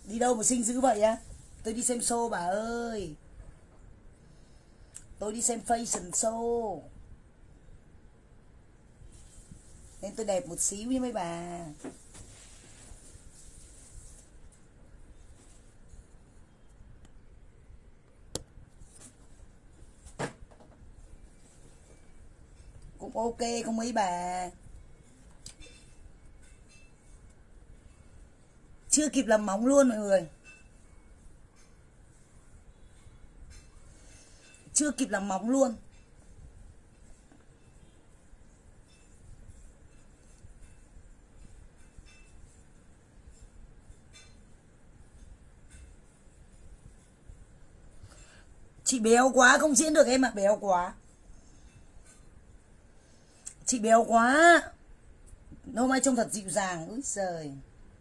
Đi đâu mà xinh dữ vậy á? Tôi đi xem show bà ơi. Tôi đi xem fashion show. Nên tôi đẹp một xíu với mấy bà. Cũng ok không mấy bà. Chưa kịp làm móng luôn mọi người. Chưa kịp làm móng luôn. Chị béo quá không diễn được em ạ, béo quá. Chị béo quá. Hôm nay trông thật dịu dàng. Úi giời.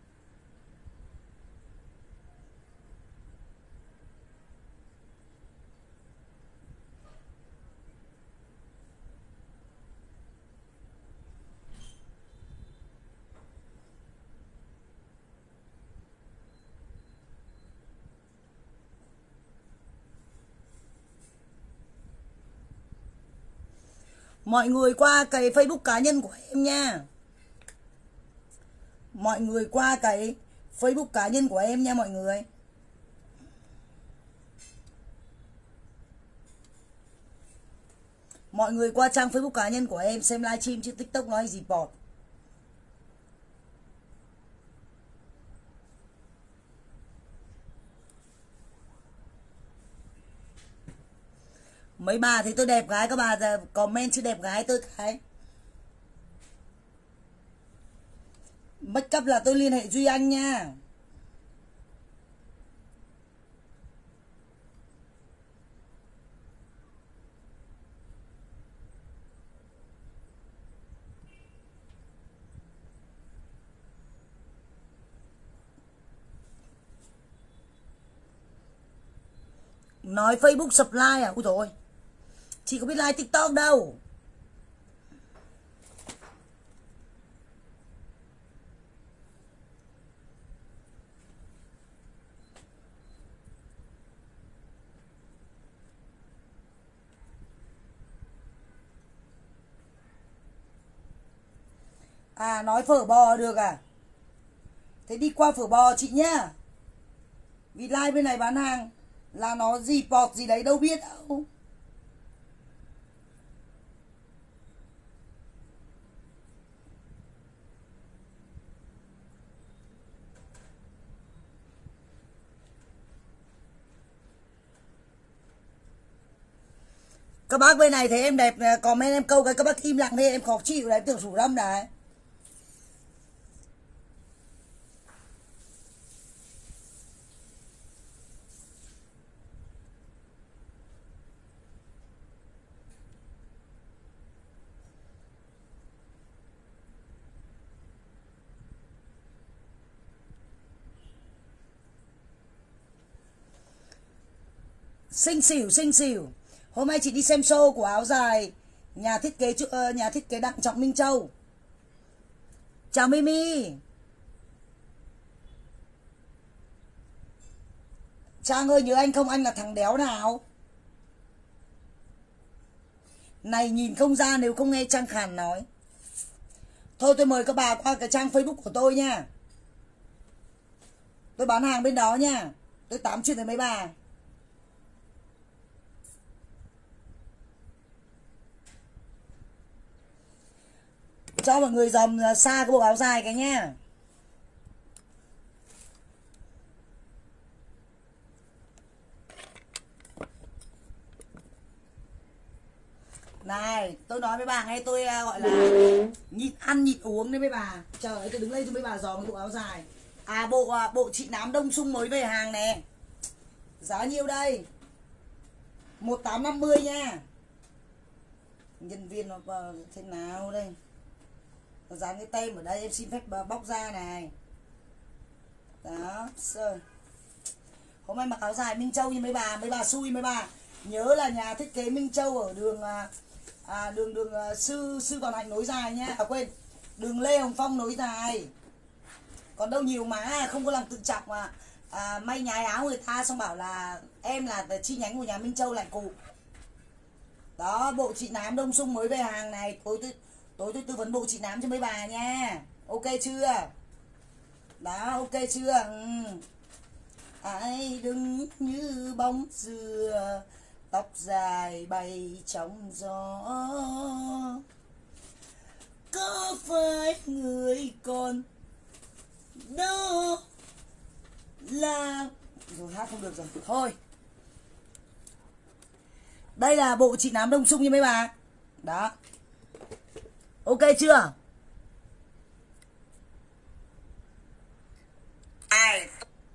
Mọi người qua cái Facebook cá nhân của em nha. Mọi người qua cái Facebook cá nhân của em nha mọi người. Mọi người qua trang Facebook cá nhân của em xem livestream chứ TikTok nói gì bọt. Mấy bà thì tôi đẹp gái, các bà comment chứ đẹp gái tôi cái. Make up là tôi liên hệ Duy Anh nha. Nói Facebook supply à? Ui dồi, chị có biết like TikTok đâu. À nói phở bò được à? Thế đi qua phở bò chị nhá. Vì like bên này bán hàng là nó gì bọt gì đấy đâu biết đâu. Các bác bên này thấy em đẹp comment em câu cái các bác im lặng đi, em khó chịu đấy, tưởng Sủ Lâm đấy. Xinh xỉu xinh xỉu. Hôm nay chị đi xem show của áo dài nhà thiết kế Đặng Trọng Minh Châu. Chào Mimi. Trang ơi nhớ anh không, anh là thằng đéo nào? Này nhìn không ra nếu không nghe Trang khàn nói. Thôi tôi mời các bà qua cái trang Facebook của tôi nha. Tôi bán hàng bên đó nha. Tôi tám chuyện với mấy bà. Cho mọi người dòm xa cái bộ áo dài cái nha. Này, tôi nói với bà nghe, tôi gọi là nhịn ăn nhịn uống đấy mấy bà. Trời ơi, tôi đứng đây cho mấy bà dòm cái bộ áo dài. À bộ chị Nám Đông Sung mới về hàng nè. Giá nhiêu đây? 1850 nha. Nhân viên nó thế nào đây? Nó dán cái tem ở đây, em xin phép bóc ra này. Đó, rồi. Hôm nay mặc áo dài Minh Châu như mấy bà xui mấy bà. Nhớ là nhà thiết kế Minh Châu ở đường Sư Vạn Hạnh nối dài nha. À quên, đường Lê Hồng Phong nối dài. Còn đâu nhiều má không có lòng tự trọng mà may nhái áo người ta xong bảo là em là chi nhánh của nhà Minh Châu Lại Cụ. Đó, bộ chị nám Đông Sung mới về hàng này, tối tôi tư vấn bộ chị nám cho mấy bà nha. Ok chưa? Đó, ok chưa? Ai đứng như bóng dừa, tóc dài bay trong gió, có phải người còn đó là... Rồi hát không được rồi, thôi. Đây là bộ chị nám Đông Sung nha mấy bà. Đó. Ok chưa? Ai?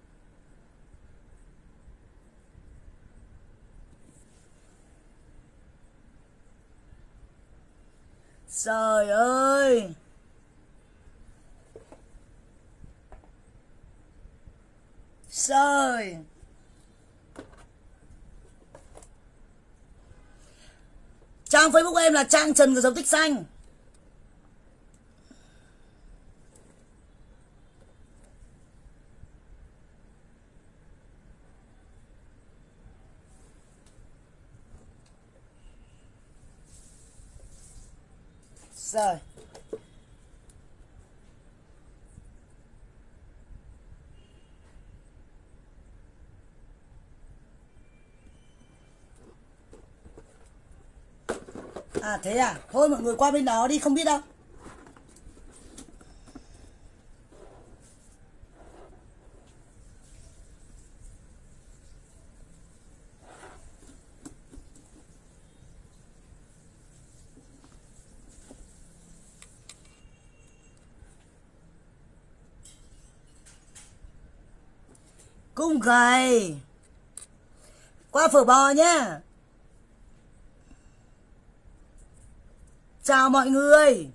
Trời ơi. Trời. Trang Facebook em là Trang Trần có dấu tích xanh. Rồi. À thế à? Thôi mọi người qua bên đó đi, không biết đâu. Cung gầy. Qua phở bò nhá. Chào mọi người.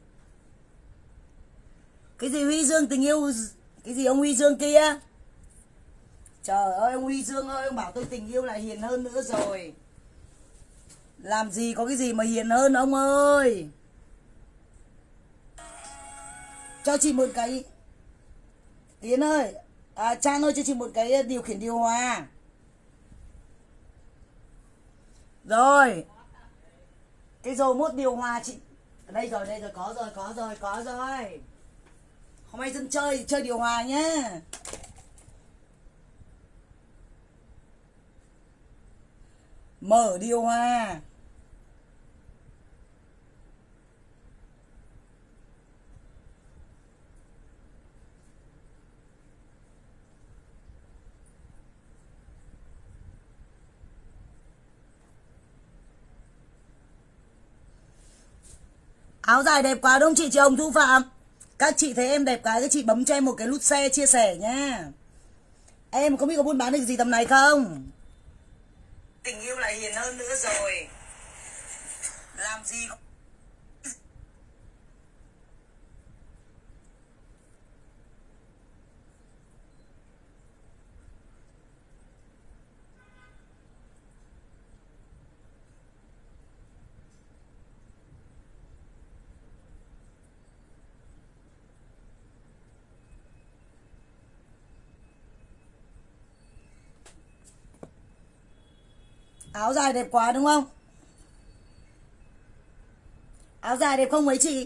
Cái gì Huy Dương tình yêu? Cái gì ông Huy Dương kia? Trời ơi ông Huy Dương ơi, ông bảo tôi tình yêu lại hiền hơn nữa rồi. Làm gì có cái gì mà hiền hơn ông ơi. Cho chị một cái. Tiến ơi, Trang ơi cho chị một cái điều khiển điều hòa. Rồi. Cái dầu mốt điều hòa chị. Đây rồi, có rồi. Hôm nay dân chơi điều hòa nhá. Mở điều hòa. Áo dài đẹp quá đúng không chị Hồng Thu Phạm? Các chị thấy em đẹp cái, các chị bấm cho em một cái nút share chia sẻ nha. Em có biết có buôn bán được gì tầm này không? Tình yêu lại hiền hơn nữa rồi. Làm gì có... Áo dài đẹp quá đúng không? Áo dài đẹp không mấy chị?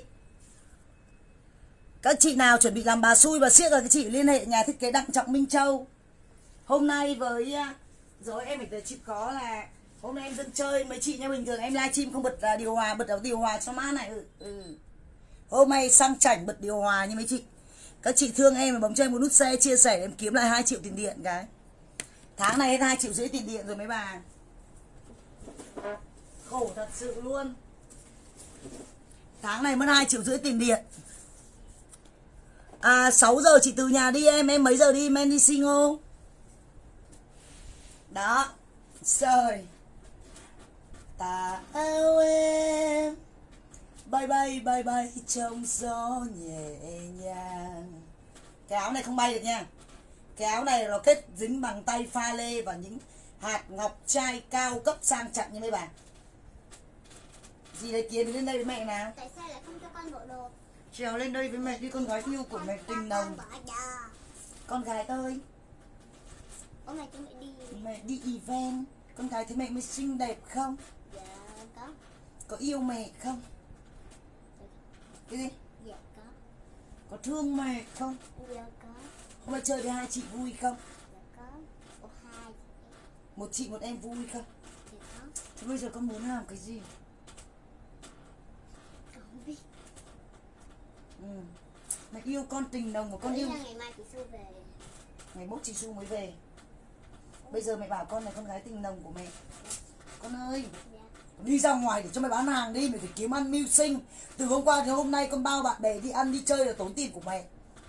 Các chị nào chuẩn bị làm bà xui bà siết rồi các chị liên hệ nhà thiết kế Đặng Trọng Minh Châu. Hôm nay với rồi em phải chịu có là hôm nay em dân chơi mấy chị nha, bình thường em livestream không bật điều hòa, bật điều hòa cho mát này. Hôm nay sang chảnh bật điều hòa như mấy chị. Các chị thương em bấm cho em một nút share chia sẻ em kiếm lại 2 triệu tiền điện cái. Tháng này hết 2,5 triệu tiền điện rồi mấy bà. Khổ thật sự luôn. Tháng này mất 2,5 triệu tiền điện. 6 giờ chị từ nhà đi em mấy giờ đi men đi sinh ô. Đó. Rồi. Tà áo em bay bay trong gió nhẹ nhàng. Cái áo này không bay được nha. Cái áo này nó kết dính bằng tay pha lê và những hạt ngọc trai cao cấp sang trọng như mấy bà. Gì đấy Kiến lên đây với mẹ nào. Tại sao lại không cho con bộ đồ? Trèo lên đây với mẹ đi, con gái yêu của mẹ tình nồng. Con gái ơi. Ủa mẹ chuẩn bị đi? Mẹ đi event. Con gái thấy mẹ mới xinh đẹp không? Dạ có. Có yêu mẹ không? Cái gì? Dạ có. Có thương mẹ không? Dạ có. Hôm nay chơi với hai chị vui không? Dạ có. Ủa hai. Một chị một em vui không? Dạ có. Thế bây giờ con muốn làm cái gì? Con không biết. Mẹ yêu con tình nồng mà con Ý yêu. là ngày mai chị Su về. Ngày mốt chị Su mới về. Bây giờ mẹ bảo con là con gái tình nồng của mẹ. Con ơi, Dạ. đi ra ngoài để cho mày bán hàng đi, mày phải kiếm ăn mưu sinh. Từ hôm qua đến hôm nay con bao bạn bè đi ăn đi chơi là tốn tiền của mẹ.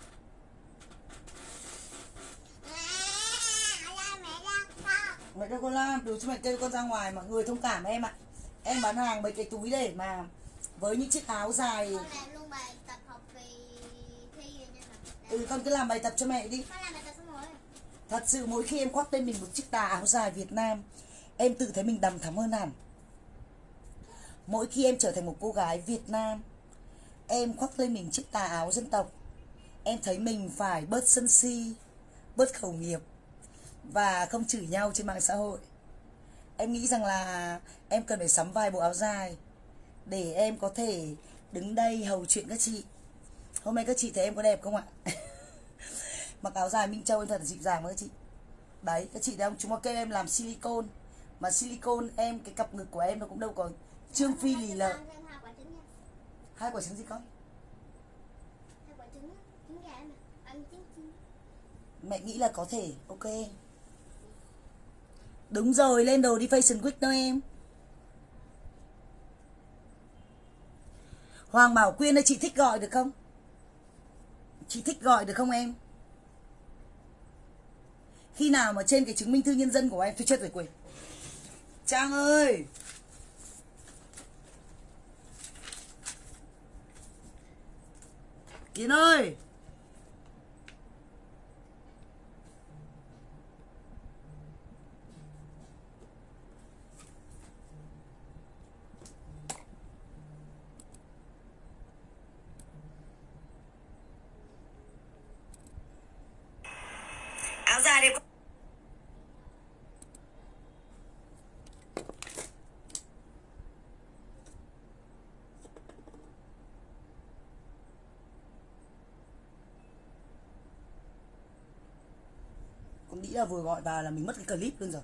Mẹ đâu có làm, đủ cho mẹ kêu con ra ngoài, mọi người thông cảm em ạ. Em bán hàng mấy cái túi để mà với những chiếc áo dài. Con làm luôn bài tập học kỳ thi rồi nha. Con cứ làm bài tập cho mẹ đi. Con làm bài tập xong rồi. Thật sự mỗi khi em khoác lên mình một chiếc tà áo dài Việt Nam, em tự thấy mình đằm thắm hơn hẳn. Mỗi khi em trở thành một cô gái Việt Nam, em khoác lên mình chiếc tà áo dân tộc, em thấy mình phải bớt sân si, bớt khẩu nghiệp và không chửi nhau trên mạng xã hội. Em nghĩ rằng là em cần phải sắm vài bộ áo dài để em có thể đứng đây hầu chuyện các chị. Hôm nay các chị thấy em có đẹp không ạ? Mặc áo dài Minh Châu em thật là dịu dàng với các chị. Đấy, các chị thấy không? Chúng nó kêu em làm silicone. Mà silicone em, cái cặp ngực của em nó cũng đâu có trương phi lì lợ. Hai quả trứng gì con? Hai quả trứng, trứng gà mà. Ăn trứng chiên. Mẹ nghĩ là có thể, ok. Đúng rồi, lên đồ đi Fashion Week đó em. Hoàng Bảo Quyên ơi, chị thích gọi được không? Chị thích gọi được không em? Khi nào mà trên cái chứng minh thư nhân dân của em, tôi chết rồi quên. Trang ơi! Kiến ơi! Áo dài đẹp. Con nghĩ là vừa gọi vào là mình mất cái clip luôn rồi.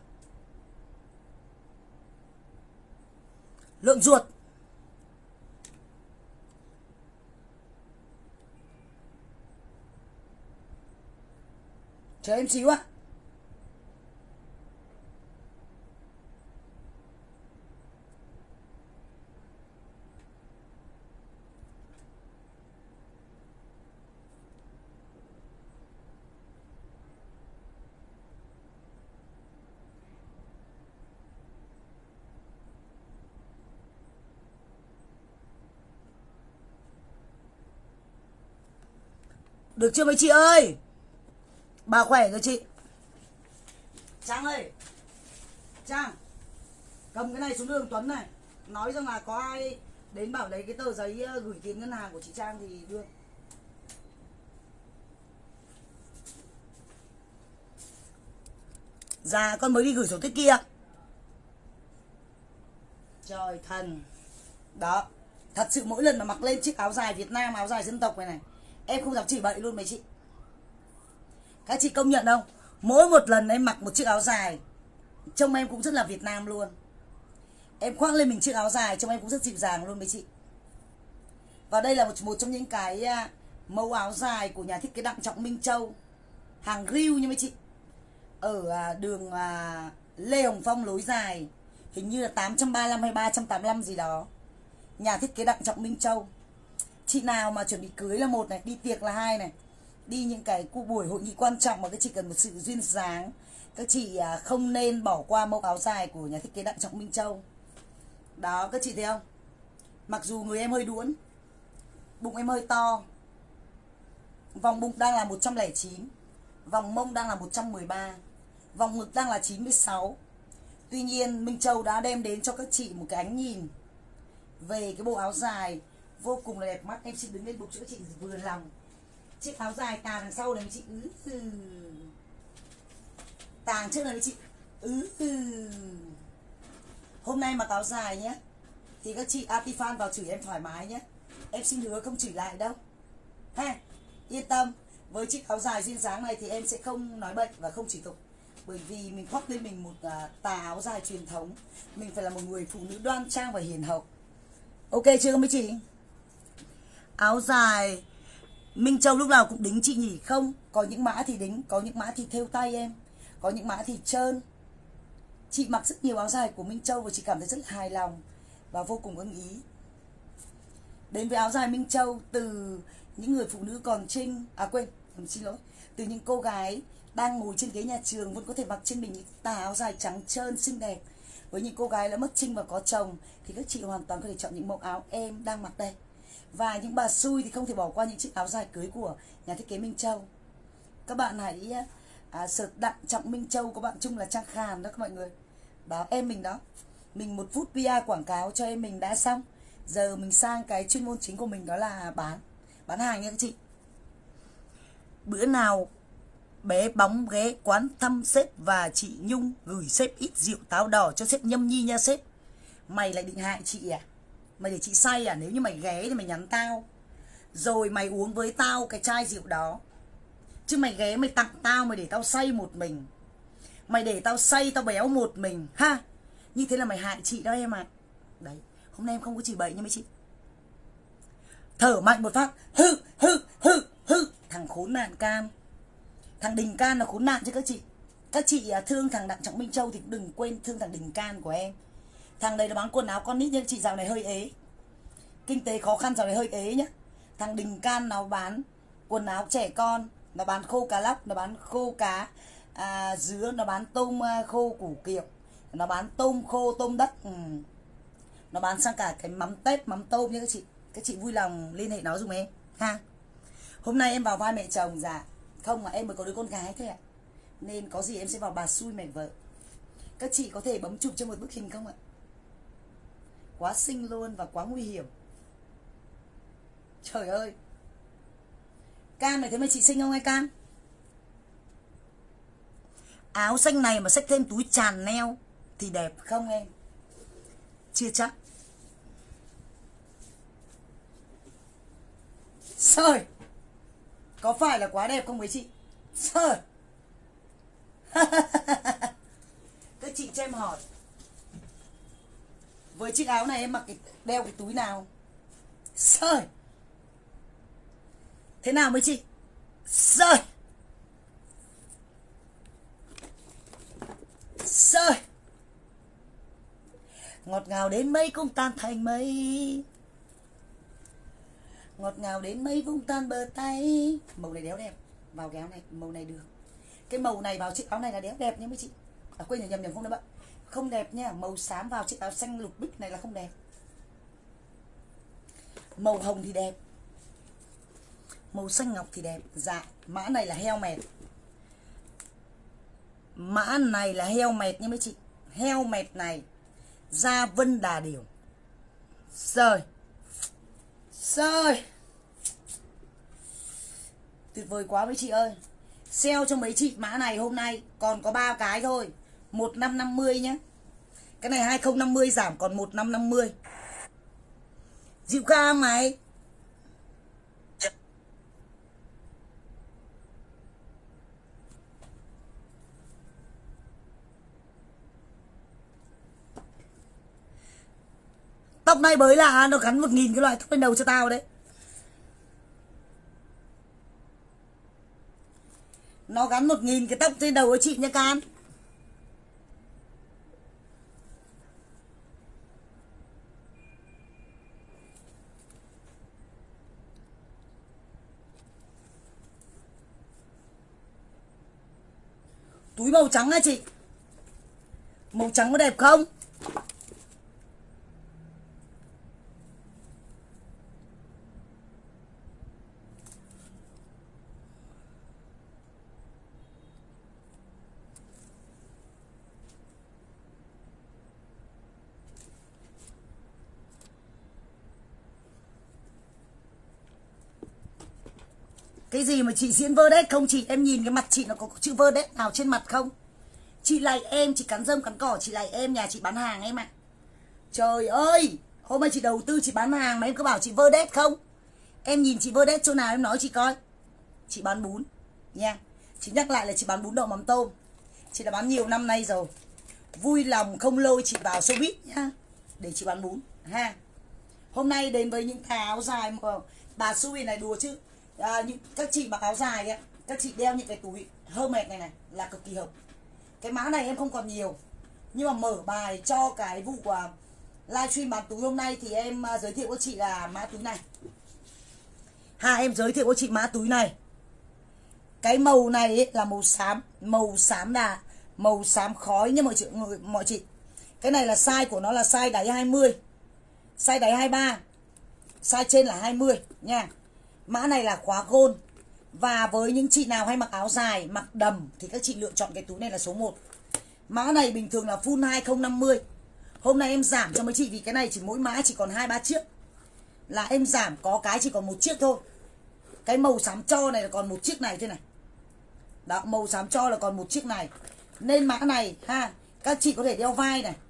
Lợn ruột. Chờ em xíu ạ. Được chưa mấy chị ơi? Bà khỏe rồi chị. Trang ơi, Trang, cầm cái này xuống đường Tuấn này. Nói rằng là có ai đến bảo lấy cái tờ giấy gửi tiền ngân hàng của chị Trang thì đưa. Dạ con mới đi gửi sổ tiết kia. Trời thần. Đó. Thật sự mỗi lần mà mặc lên chiếc áo dài Việt Nam, áo dài dân tộc này, em không dám chửi bậy luôn mấy chị. Các chị công nhận không? Mỗi một lần em mặc một chiếc áo dài, trông em cũng rất là Việt Nam luôn. Em khoác lên mình chiếc áo dài, trông em cũng rất dịu dàng luôn mấy chị. Và đây là một trong những cái mẫu áo dài của nhà thiết kế Đặng Trọng Minh Châu, hàng riêu nha mấy chị. Ở đường Lê Hồng Phong lối dài, hình như là 835 hay 385 gì đó. Nhà thiết kế Đặng Trọng Minh Châu. Chị nào mà chuẩn bị cưới là một này, đi tiệc là hai này, đi những cái buổi hội nghị quan trọng mà các chị cần một sự duyên dáng, các chị không nên bỏ qua mẫu áo dài của nhà thiết kế Đặng Trọng Minh Châu. Đó, các chị thấy không? Mặc dù người em hơi đuỗn, bụng em hơi to, vòng bụng đang là 109, vòng mông đang là 113, vòng ngực đang là 96. Tuy nhiên Minh Châu đã đem đến cho các chị một cái ánh nhìn về cái bộ áo dài vô cùng là đẹp mắt. Em xin đứng lên bục cho các chị vừa lòng. Chiếc áo dài tà đằng sau này chị Tàng trước này với chị. Hôm nay mặc áo dài nhé, thì các chị Artifan vào chửi em thoải mái nhé. Em xin hứa không chửi lại đâu ha. Yên tâm, với chiếc áo dài duyên dáng này thì em sẽ không nói bệnh và không chửi tục. Bởi vì mình khoác lên mình một tà áo dài truyền thống. Mình phải là một người phụ nữ đoan trang và hiền hậu. Ok chưa mấy chị? Áo dài Minh Châu lúc nào cũng đính chị nhỉ? Không, có những mã thì đính, có những mã thì thêu tay em, có những mã thì trơn. Chị mặc rất nhiều áo dài của Minh Châu và chị cảm thấy rất hài lòng và vô cùng ưng ý. Đến với áo dài Minh Châu, từ những người phụ nữ còn trinh, xin lỗi, từ những cô gái đang ngồi trên ghế nhà trường vẫn có thể mặc trên mình những tà áo dài trắng trơn xinh đẹp. Với những cô gái đã mất trinh và có chồng thì các chị hoàn toàn có thể chọn những mẫu áo em đang mặc đây. Và những bà xui thì không thể bỏ qua những chiếc áo dài cưới của nhà thiết kế Minh Châu. Các bạn hãy search Đặng Trọng Minh Châu, có bạn chung là Trang Khàn đó các mọi người. Đó, em mình đó. Mình một phút PR quảng cáo cho em mình đã xong. Giờ mình sang cái chuyên môn chính của mình, đó là bán hàng nha các chị. Bữa nào bé Bóng ghé quán thăm sếp và chị Nhung gửi sếp ít rượu táo đỏ cho sếp nhâm nhi nha sếp. Mày lại định hại chị à? Mày để chị say à? Nếu như mày ghé thì mày nhắn tao, rồi mày uống với tao cái chai rượu đó. Chứ mày ghé mày tặng tao, mày để tao say một mình, mày để tao say tao béo một mình ha. Như thế là mày hại chị đó em ạ. Đấy, hôm nay em không có chỉ bậy nha mấy chị. Thở mạnh một phát, hư. Thằng khốn nạn can, thằng Đình Can là khốn nạn chứ các chị. Các chị thương thằng Đặng Trọng Minh Châu thì cũng đừng quên thương thằng Đình Can của em. Thằng này nó bán quần áo con nít nhưng chị dạo này hơi ế, kinh tế khó khăn dạo này hơi ế nhá. Thằng Đình Can nó bán quần áo trẻ con, nó bán khô cá lóc, nó bán khô cá dứa, nó bán tôm khô củ kiệu, nó bán tôm khô tôm đất, nó bán sang cả cái mắm tép mắm tôm nha các chị. Các chị vui lòng liên hệ nó dùm em ha. Hôm nay em vào vai mẹ chồng, dạ không mà em mới có đứa con gái thôi ạ, nên có gì em sẽ vào bà xui mẹ vợ. Các chị có thể bấm chụp cho một bức hình không ạ? Quá xinh luôn và quá nguy hiểm. Trời ơi, Can này thấy mấy chị xinh không hay Can? Áo xanh này mà xách thêm túi tràn neo thì đẹp không em? Chưa chắc. Trời, có phải là quá đẹp không mấy chị? Trời. Các chị cho em hỏi, với chiếc áo này em mặc đeo cái túi nào? Trời. Thế nào mấy chị? Trời. Trời. Ngọt ngào đến mây cũng tan thành mây, ngọt ngào đến mây vung tan bờ tay. Màu này đéo đẹp, vào cái áo này màu này được. Cái màu này vào chiếc áo này là đéo đẹp nha mấy chị. Quên nhầm không đâu bạn, không đẹp nha. Màu xám vào chiếc áo xanh lục bích này là không đẹp. Màu hồng thì đẹp, màu xanh ngọc thì đẹp. Dạ, mã này là heo mệt. Mã này là heo mệt nha mấy chị. Heo mệt này da vân đà điểu. Trời. Trời. Tuyệt vời quá mấy chị ơi. Sale cho mấy chị mã này hôm nay còn có 3 cái thôi, 1550 nhé. Cái này 2050 giảm còn 1550. Dịu ca mày. Tóc này mới lạ, nó gắn 1000 cái loại tóc lên đầu cho tao đấy. Nó gắn 1000 cái tóc trên đầu của chị nha Can. Túi màu trắng hả chị? Màu trắng có đẹp không? Cái gì mà chị diễn vơ đét không chị? Em nhìn cái mặt chị nó có chữ vơ đét nào trên mặt không? Chị lạy em, chị cắn rơm cắn cỏ, chị lạy em, nhà chị bán hàng em ạ. Trời ơi, hôm nay chị đầu tư chị bán hàng mà em cứ bảo chị vơ đét không. Em nhìn chị vơ đét chỗ nào em nói chị coi. Chị bán bún nha. Chị nhắc lại là chị bán bún đậu mắm tôm. Chị đã bán nhiều năm nay rồi. Vui lòng không lôi chị vào showbiz nhá, để chị bán bún ha. Hôm nay đến với những cái áo dài mà bà Sui này đùa chứ. Các chị mặc áo dài ấy, các chị đeo những cái túi Hermes này này là cực kỳ hợp. Cái mã này em không còn nhiều, nhưng mà mở bài cho cái vụ livestream bán túi hôm nay thì em giới thiệu với chị là mã túi này. Em giới thiệu với chị mã túi này. Cái màu này ấy là màu xám đà, màu xám khói nha mọi chị. Cái này là size của nó là size đáy 20, size đáy 23, size trên là 20 nha. Mã này là khóa gold. Và với những chị nào hay mặc áo dài, mặc đầm thì các chị lựa chọn cái túi này là số 1. Mã này bình thường là full 2050. Hôm nay em giảm cho mấy chị vì cái này chỉ mỗi mã chỉ còn 2-3 chiếc. Là em giảm có cái chỉ còn 1 chiếc thôi. Cái màu xám cho này là còn 1 chiếc này thế này. Đó, màu xám cho là còn 1 chiếc này. Nên mã này ha, các chị có thể đeo vai này.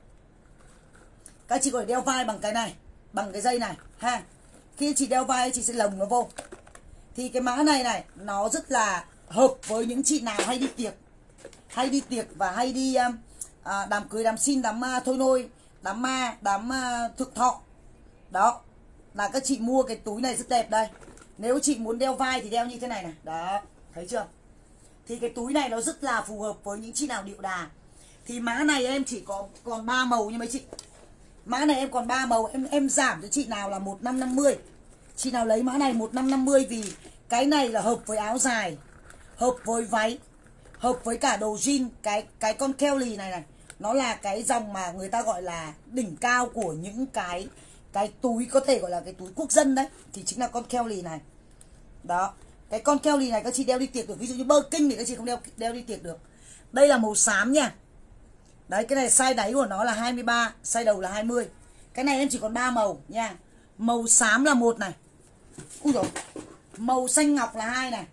Các chị có thể đeo vai bằng cái này, bằng cái dây này ha. Khi chị đeo vai chị sẽ lồng nó vô. Thì cái mã này này nó rất là hợp với những chị nào hay đi tiệc và hay đi đám cưới, đám xin, đám thôi nôi, đám ma, đám thực thọ. Đó là các chị mua cái túi này rất đẹp đây. Nếu chị muốn đeo vai thì đeo như thế này này. Đó, thấy chưa? Thì cái túi này nó rất là phù hợp với những chị nào điệu đà. Thì mã này em chỉ còn 3 màu nha mấy chị. Mã này em còn 3 màu, em giảm cho chị nào là 1550. Chị nào lấy mã này 1550 vì cái này là hợp với áo dài, hợp với váy, hợp với cả đồ jean. Cái con Kelly này này, nó là cái dòng mà người ta gọi là đỉnh cao của những cái túi có thể gọi là cái túi quốc dân đấy, thì chính là con Kelly này. Đó, cái con Kelly này các chị đeo đi tiệc được. Ví dụ như Birkin thì các chị không đeo đi tiệc được. Đây là màu xám nha. Đấy, cái này size đáy của nó là 23, size đầu là 20. Cái này em chỉ còn 3 màu nha. Màu xám là 1 này. Úi dồi. Màu xanh ngọc là 2 này.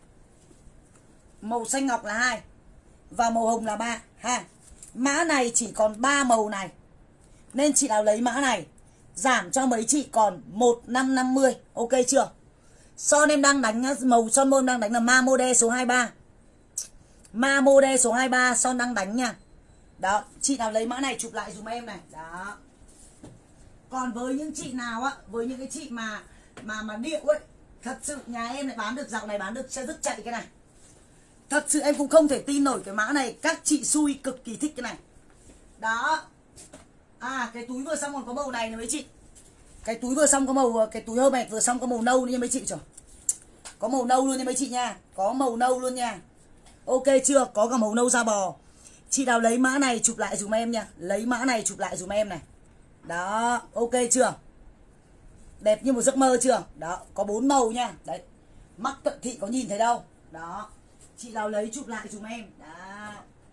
Màu xanh ngọc là 2. Và màu hồng là 3 ha. Mã này chỉ còn 3 màu này. Nên chị nào lấy mã này giảm cho mấy chị còn 1550. Ok chưa? Son em đang đánh màu son môn đang đánh là Ma Mode số 23. Ma Mode số 23 son đang đánh nha. Đó, chị nào lấy mã này chụp lại dùm em này. Đó. Còn với những chị nào á, với những cái chị mà điệu ấy, thật sự nhà em lại bán được, dạo này bán được sẽ rất chạy cái này. Thật sự em cũng không thể tin nổi cái mã này, các chị xui cực kỳ thích cái này. Đó. Cái túi vừa xong còn có màu này nè mấy chị. Cái túi vừa xong có màu, cái túi Hermes vừa xong có màu nâu nha mấy chị. Trời. Có màu nâu luôn nha mấy chị nha. Có màu nâu luôn nha. Ok chưa? Có cả màu nâu da bò. Chị nào lấy mã này chụp lại dùm em nha. Lấy mã này chụp lại dùm em này. Đó, ok chưa? Đẹp như một giấc mơ chưa? Đó, có 4 màu nha. Đấy. Mắt cận thị có nhìn thấy đâu. Đó. Chị nào lấy chụp lại dùm em. Đó.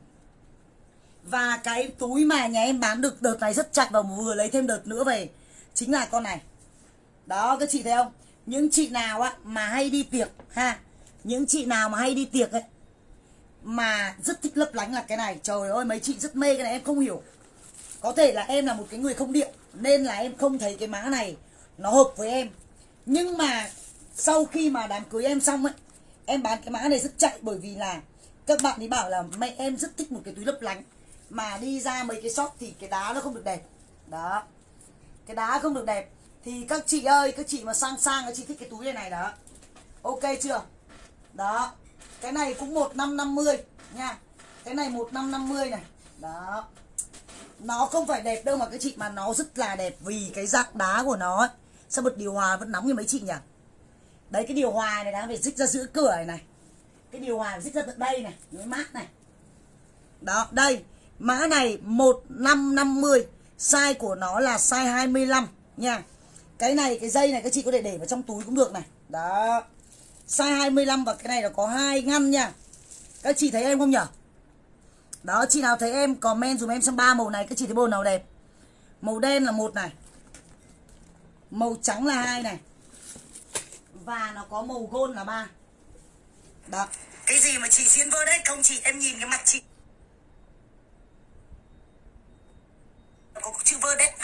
Và cái túi mà nhà em bán được đợt này rất chặt và vừa lấy thêm đợt nữa về chính là con này. Đó, các chị thấy không? Những chị nào á mà hay đi tiệc ha, những chị nào mà hay đi tiệc ấy mà rất thích lấp lánh là cái này. Trời ơi, mấy chị rất mê cái này, em không hiểu. Có thể là em là một cái người không điệu nên là em không thấy cái mã này nó hợp với em. Nhưng mà sau khi mà đám cưới em xong ấy, em bán cái mã này rất chạy. Bởi vì là các bạn ấy bảo là mẹ em rất thích một cái túi lấp lánh, mà đi ra mấy cái shop thì cái đá nó không được đẹp. Đó, cái đá không được đẹp. Thì các chị ơi, các chị mà sang các chị thích cái túi này đó. Ok chưa? Đó, cái này cũng 1550 nha. Cái này 1550 này. Đó. Nó không phải đẹp đâu mà các chị, mà nó rất là đẹp vì cái dạng đá của nó ấy. Sao bật điều hòa vẫn nóng như mấy chị nhỉ? Đấy, cái điều hòa này đã phải dích ra giữa cửa này này. Cái điều hòa phải dích ra tận đây này, mới mát này. Đó, đây. Mã này 1550. Size của nó là size 25 nha. Cái này, cái dây này các chị có thể để vào trong túi cũng được này. Đó. Size 25 và cái này là có 2 ngăn nha. Các chị thấy em không nhỉ? Đó, chị nào thấy em comment dùm em xem 3 màu này. Các chị thấy màu nào đẹp? Màu đen là 1 này. Màu trắng là 2 này. Và nó có màu gold là 3. Đó. Cái gì mà chị xiên vơ đấy không chị? Em nhìn cái mặt chị.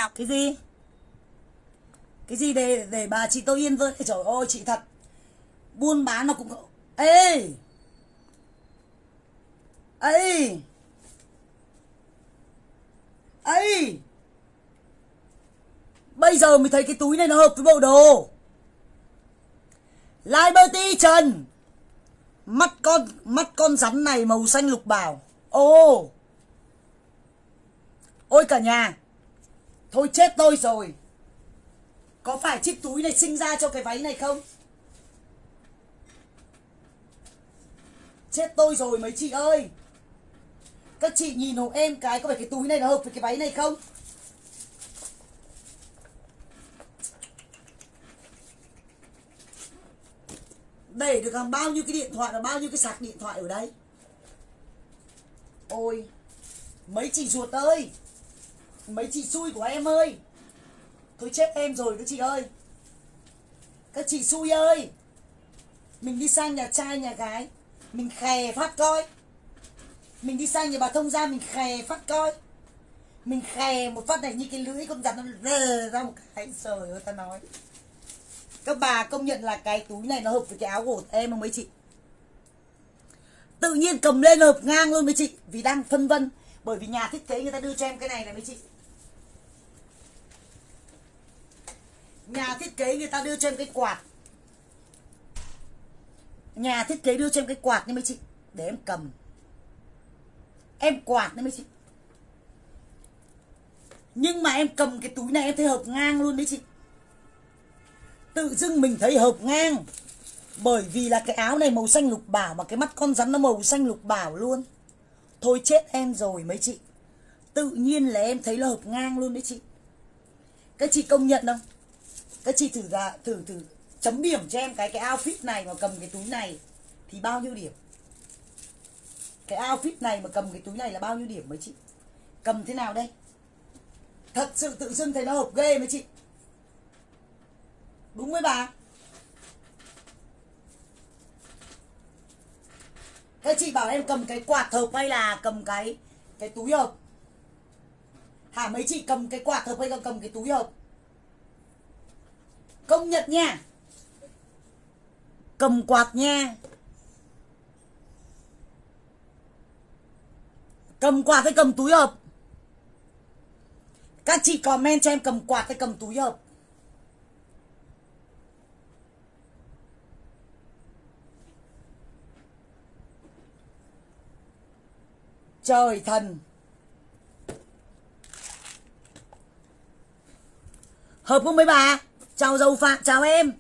Cái gì? Cái gì để bà chị tôi yên với? Trời ơi chị thật, buôn bán nó cũng... Ê ê ê, bây giờ mới thấy cái túi này nó hợp với bộ đồ. Liberty Trần, mắt con rắn này màu xanh lục bảo. Ô, ôi cả nhà, thôi chết tôi rồi. Có phải chiếc túi này sinh ra cho cái váy này không? Chết tôi rồi mấy chị ơi. Các chị nhìn hộ em cái, có phải cái túi này nó hợp với cái váy này không? Để được hàng bao nhiêu cái điện thoại và bao nhiêu cái sạc điện thoại ở đây. Ôi, mấy chị ruột ơi, mấy chị xui của em ơi, thôi chết em rồi các chị ơi. Các chị xui ơi, mình đi sang nhà trai nhà gái mình khè phát coi, mình đi sang nhà bà thông gia mình khè phát coi, mình khè một phát này như cái lưỡi con rắn nó rờ ra một cái. Trời ơi ta nói, các bà công nhận là cái túi này nó hợp với cái áo của em không mấy chị? Tự nhiên cầm lên hợp ngang luôn mấy chị, vì đang phân vân. Bởi vì nhà thiết kế người ta đưa cho em cái này mấy chị, nhà thiết kế người ta đưa cho em cái quạt, nhà thiết kế đưa cho em cái quạt nha mấy chị, để em cầm em quạt nha mấy chị. Nhưng mà em cầm cái túi này em thấy hợp ngang luôn mấy chị, tự dưng mình thấy hợp ngang. Bởi vì là cái áo này màu xanh lục bảo, mà cái mắt con rắn nó màu xanh lục bảo luôn. Thôi chết em rồi mấy chị, tự nhiên là em thấy là hợp ngang luôn đấy chị. Các chị công nhận không? Các chị thử chấm điểm cho em cái outfit này mà cầm cái túi này thì bao nhiêu điểm? Cái outfit này mà cầm cái túi này là bao nhiêu điểm mấy chị? Cầm thế nào đây? Thật sự tự dưng thấy nó hợp ghê mấy chị. Đúng với bà. Các chị bảo em cầm cái quạt hợp hay là cầm cái túi hợp? Hả mấy chị, cầm cái quạt hợp hay cầm cái túi hợp? Công nhận nha, cầm quạt nha. Cầm quạt hay cầm túi hợp? Các chị comment cho em cầm quạt hay cầm túi hợp. Trời thần, hợp không mấy bà? Chào dâu Phạm, chào em.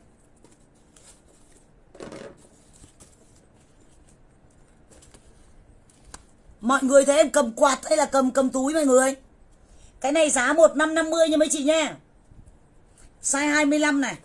Mọi người thấy em cầm quạt hay là cầm túi mọi người? Cái này giá 1550 nha mấy chị nha, size 25 này.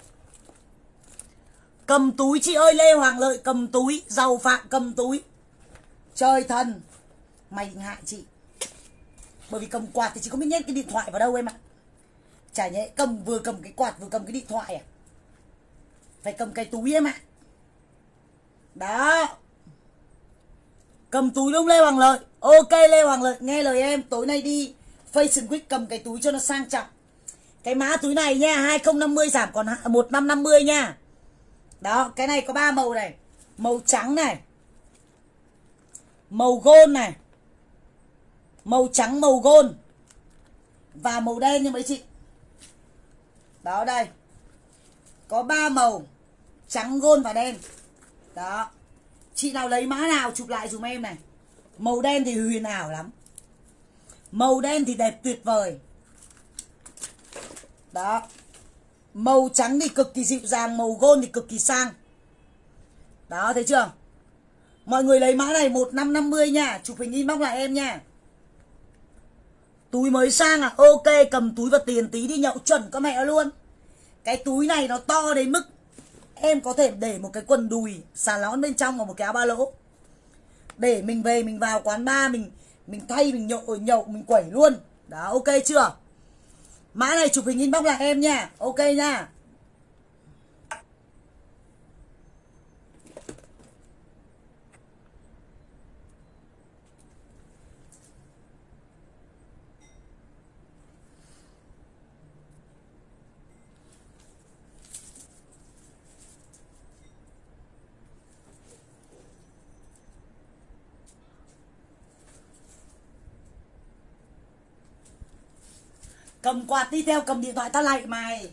Cầm túi chị ơi, Lê Hoàng Lợi cầm túi, Giàu Phạm cầm túi. Trời thần, mày định hại chị. Bởi vì cầm quạt thì chị không biết nhét cái điện thoại vào đâu em ạ. Chả nhẽ vừa cầm cái quạt vừa cầm cái điện thoại à? Phải cầm cái túi em ạ. Đó, cầm túi đúng Lê Hoàng Lợi. Ok Lê Hoàng Lợi, nghe lời em, tối nay đi Fashion Week cầm cái túi cho nó sang trọng. Cái mã túi này nha, 2050 giảm còn 1550 nha. Đó, cái này có 3 màu này. Màu trắng này, màu gold này, màu trắng màu gold và màu đen nha mấy chị. Đó đây, có 3 màu, trắng gold và đen. Đó, chị nào lấy mã nào chụp lại dùm em này. Màu đen thì huyền ảo lắm, màu đen thì đẹp tuyệt vời. Đó, màu trắng thì cực kỳ dịu dàng, màu gold thì cực kỳ sang. Đó, thấy chưa? Mọi người lấy mã này 1550 nha, chụp hình inbox lại em nha. Túi mới sang à? Ok, cầm túi và tiền tí đi nhậu chuẩn có mẹ luôn. Cái túi này nó to đến mức em có thể để một cái quần đùi xà lón bên trong và một cái áo ba lỗ, để mình về mình vào quán bar mình thay mình nhậu mình quẩy luôn. Đó, ok chưa? Mã này chụp hình inbox lại em nha. Ok nha. Cầm quạt đi theo cầm điện thoại tao lại mày.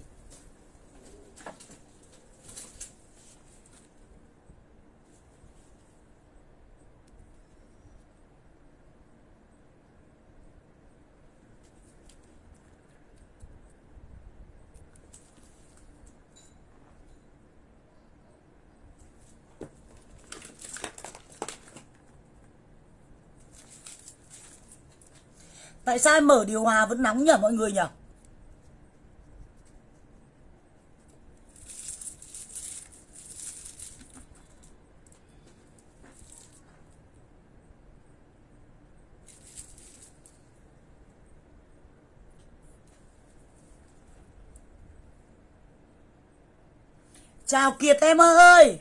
Tại sao em mở điều hòa vẫn nóng nhỉ mọi người nhỉ? Chào Kiệt em ơi.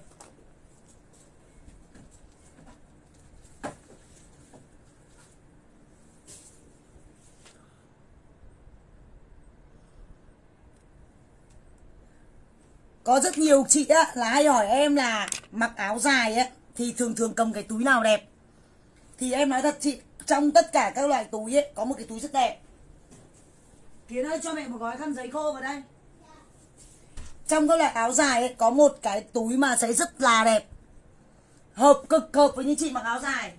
Có rất nhiều chị á là hay hỏi em là mặc áo dài á thì thường thường cầm cái túi nào đẹp. Thì em nói thật chị, trong tất cả các loại túi ấy có một cái túi rất đẹp. Kiến ơi cho mẹ một gói khăn giấy khô vào đây. Trong các loại áo dài ấy có một cái túi mà sẽ rất là đẹp, hợp cực hợp với những chị mặc áo dài.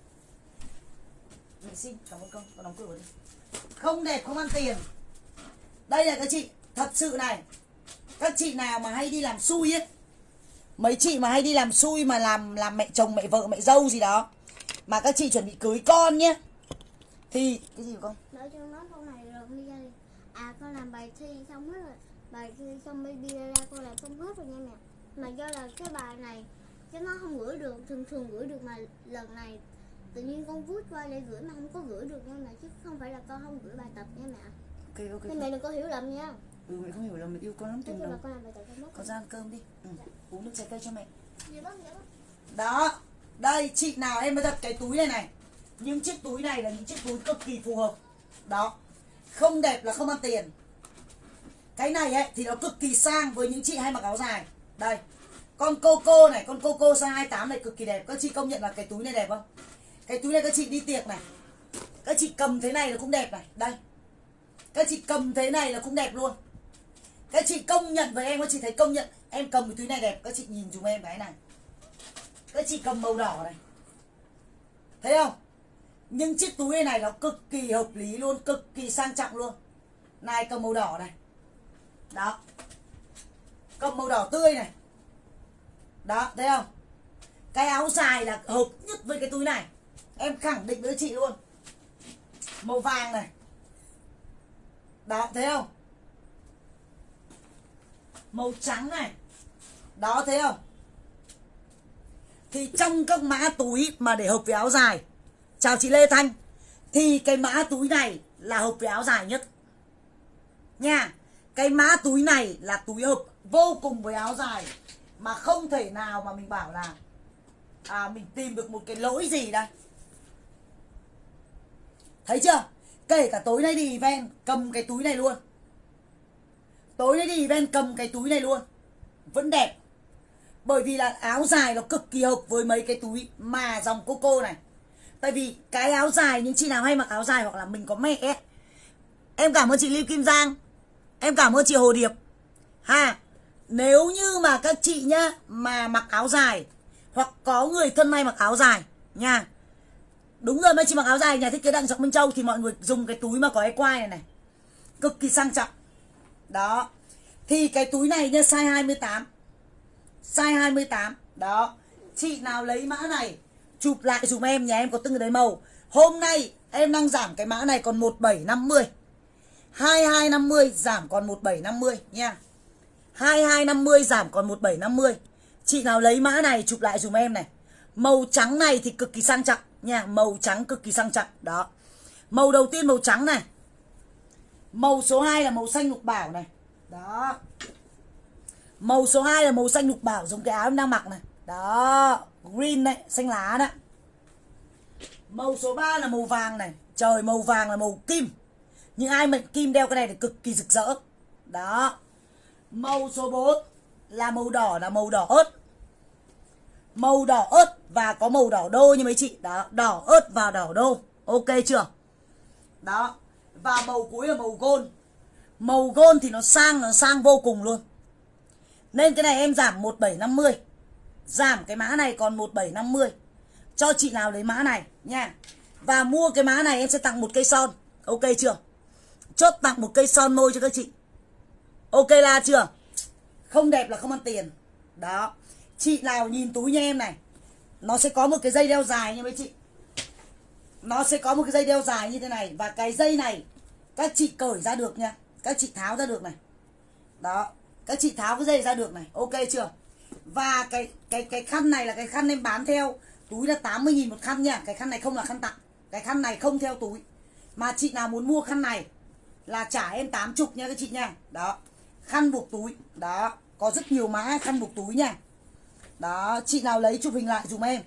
Mẹ xin cảm ơn con đóng cửa đi. Không đẹp không ăn tiền. Đây là các chị, thật sự này. Các chị nào mà hay đi làm xui ấy, mấy chị mà hay đi làm xui mà làm mẹ chồng mẹ vợ mẹ dâu gì đó, mà các chị chuẩn bị cưới con nhé, thì cái gì của con? Đợi cho nó câu này rồi đi ra đi. À con làm bài thi xong hết rồi. Bài thi xong đi ra con làm xong hết rồi nha mẹ. Mà do là cái bài này cái nó không gửi được, thường thường gửi được mà lần này tự nhiên con vuốt qua để gửi mà không có gửi được nha mẹ, chứ không phải là con không gửi bài tập nha mẹ. Ok. Nên mẹ đừng có hiểu lầm nha. Mẹ không hiểu lầm, mẹ yêu con lắm. Nói chung là con làm bài tập xong hết. Con ra ăn cơm đi. Uống nước trái cây cho mẹ. Dạ vâng. Đó, đây chị nào em mới thật cái túi này này. Những chiếc túi này là những chiếc túi cực kỳ phù hợp. Đó, không đẹp là không ăn tiền. Cái này ấy thì nó cực kỳ sang với những chị hay mặc áo dài. Đây, con Coco này, con Coco size 28 này cực kỳ đẹp. Các chị công nhận là cái túi này đẹp không? Cái túi này các chị đi tiệc này, các chị cầm thế này là cũng đẹp này. Đây, các chị cầm thế này là cũng đẹp luôn. Các chị công nhận với em, các chị thấy công nhận em cầm cái túi này đẹp. Các chị nhìn dùm em cái này. Các chị cầm màu đỏ này, thấy không? Nhưng chiếc túi này nó cực kỳ hợp lý luôn, cực kỳ sang trọng luôn. Này cầm màu đỏ này. Đó, cầm màu đỏ tươi này. Đó, thấy không? Cái áo dài là hợp nhất với cái túi này. Em khẳng định với chị luôn. Màu vàng này. Đó, thấy không? Màu trắng này. Đó, thấy không? Thì trong các mã túi mà để hợp với áo dài, chào chị Lê Thanh, thì cái mã túi này là hợp với áo dài nhất nha. Cái mã túi này là túi hợp vô cùng với áo dài, mà không thể nào mà mình bảo là mình tìm được một cái lỗi gì đây. Thấy chưa? Kể cả tối nay đi event cầm cái túi này luôn. Tối nay đi event cầm cái túi này luôn vẫn đẹp. Bởi vì là áo dài nó cực kỳ hợp với mấy cái túi mà dòng Coco này. Tại vì cái áo dài, những chị nào hay mặc áo dài hoặc là mình có mẹ ấy. Em cảm ơn chị Lưu Kim Giang, em cảm ơn chị Hồ Điệp ha. Nếu như mà các chị nhá mà mặc áo dài, hoặc có người thân may mặc áo dài nha. Đúng rồi, mấy chị mặc áo dài nhà thiết kế Đặng Trọng Minh Châu thì mọi người dùng cái túi mà có cái quai này này, cực kỳ sang trọng. Đó, thì cái túi này nha, size 28. Size 28. Đó, chị nào lấy mã này chụp lại dùm em, nhà em có từng đấy màu. Hôm nay em đang giảm cái mã này còn 1750, 2250 giảm còn 1750 nha. 2250 giảm còn 1750. Chị nào lấy mã này chụp lại dùm em này. Màu trắng này thì cực kỳ sang trọng nha, màu trắng cực kỳ sang trọng. Đó, màu đầu tiên màu trắng này. Màu số 2 là màu xanh lục bảo này. Đó, màu số 2 là màu xanh lục bảo giống cái áo em đang mặc này. Đó, green này, xanh lá đó. Màu số 3 là màu vàng này. Trời, màu vàng là màu kim. Nhưng ai mệnh kim đeo cái này thì cực kỳ rực rỡ. Đó. Màu số 4 là màu đỏ, là màu đỏ ớt. Màu đỏ ớt và có màu đỏ đô như mấy chị. Đó, đỏ ớt và đỏ đô. Ok chưa? Đó. Và màu cuối là màu gold. Màu gold thì nó sang vô cùng luôn. Nên cái này em giảm 1750. Giảm cái mã này còn 1750. Cho chị nào lấy mã này nha. Và mua cái mã này em sẽ tặng một cây son. Ok chưa? Chốt tặng một cây son môi cho các chị. Ok là chưa? Không đẹp là không ăn tiền. Đó. Chị nào nhìn túi nha em này. Nó sẽ có một cái dây đeo dài nha mấy chị. Nó sẽ có một cái dây đeo dài như thế này. Và cái dây này các chị cởi ra được nha. Các chị tháo ra được này. Đó. Các chị tháo cái dây ra được này. Ok chưa? Và cái khăn này là cái khăn em bán theo. Túi là 80.000 một khăn nha. Cái khăn này không là khăn tặng. Cái khăn này không theo túi. Mà chị nào muốn mua khăn này là trả em 80 nha các chị nha. Đó. Khăn buộc túi. Đó. Có rất nhiều mã khăn buộc túi nha. Đó. Chị nào lấy chụp hình lại dùm em.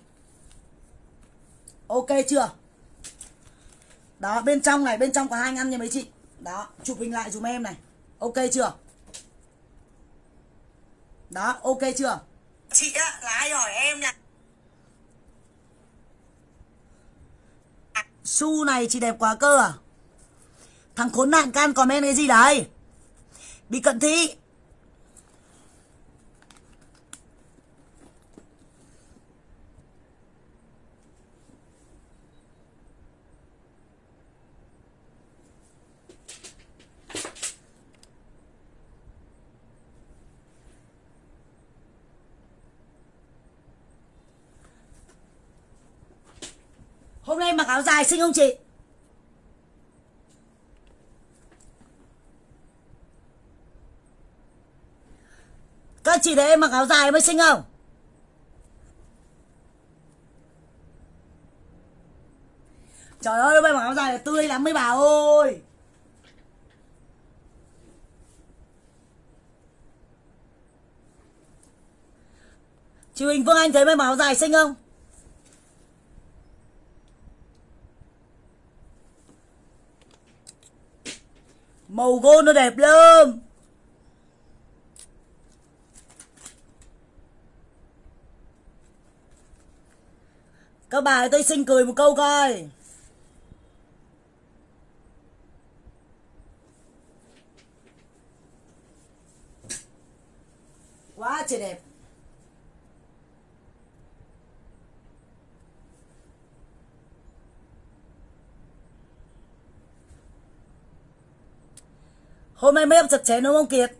Ok chưa? Đó. Bên trong này. Bên trong có 2 ngăn nha mấy chị. Đó. Chụp hình lại dùm em này. Ok chưa? Đó. Ok chưa? Chị á là ai hỏi em nha. Su này chị đẹp quá cơ à? Thằng khốn nạn can comment cái gì đấy? Bị cận thị. Hôm nay mặc áo dài xinh không chị? Các chị thấy em mặc áo dài mới xinh không? Trời ơi, hôm nay mặc áo dài là tươi lắm mấy bà ơi. Chị Huỳnh Phương Anh thấy em mặc áo dài xinh không? Màu gold nó đẹp lắm. Các bà ơi, tôi xin cười một câu coi. Quá trời đẹp. Hôm nay mấy em chặt chém đúng không Kiệt?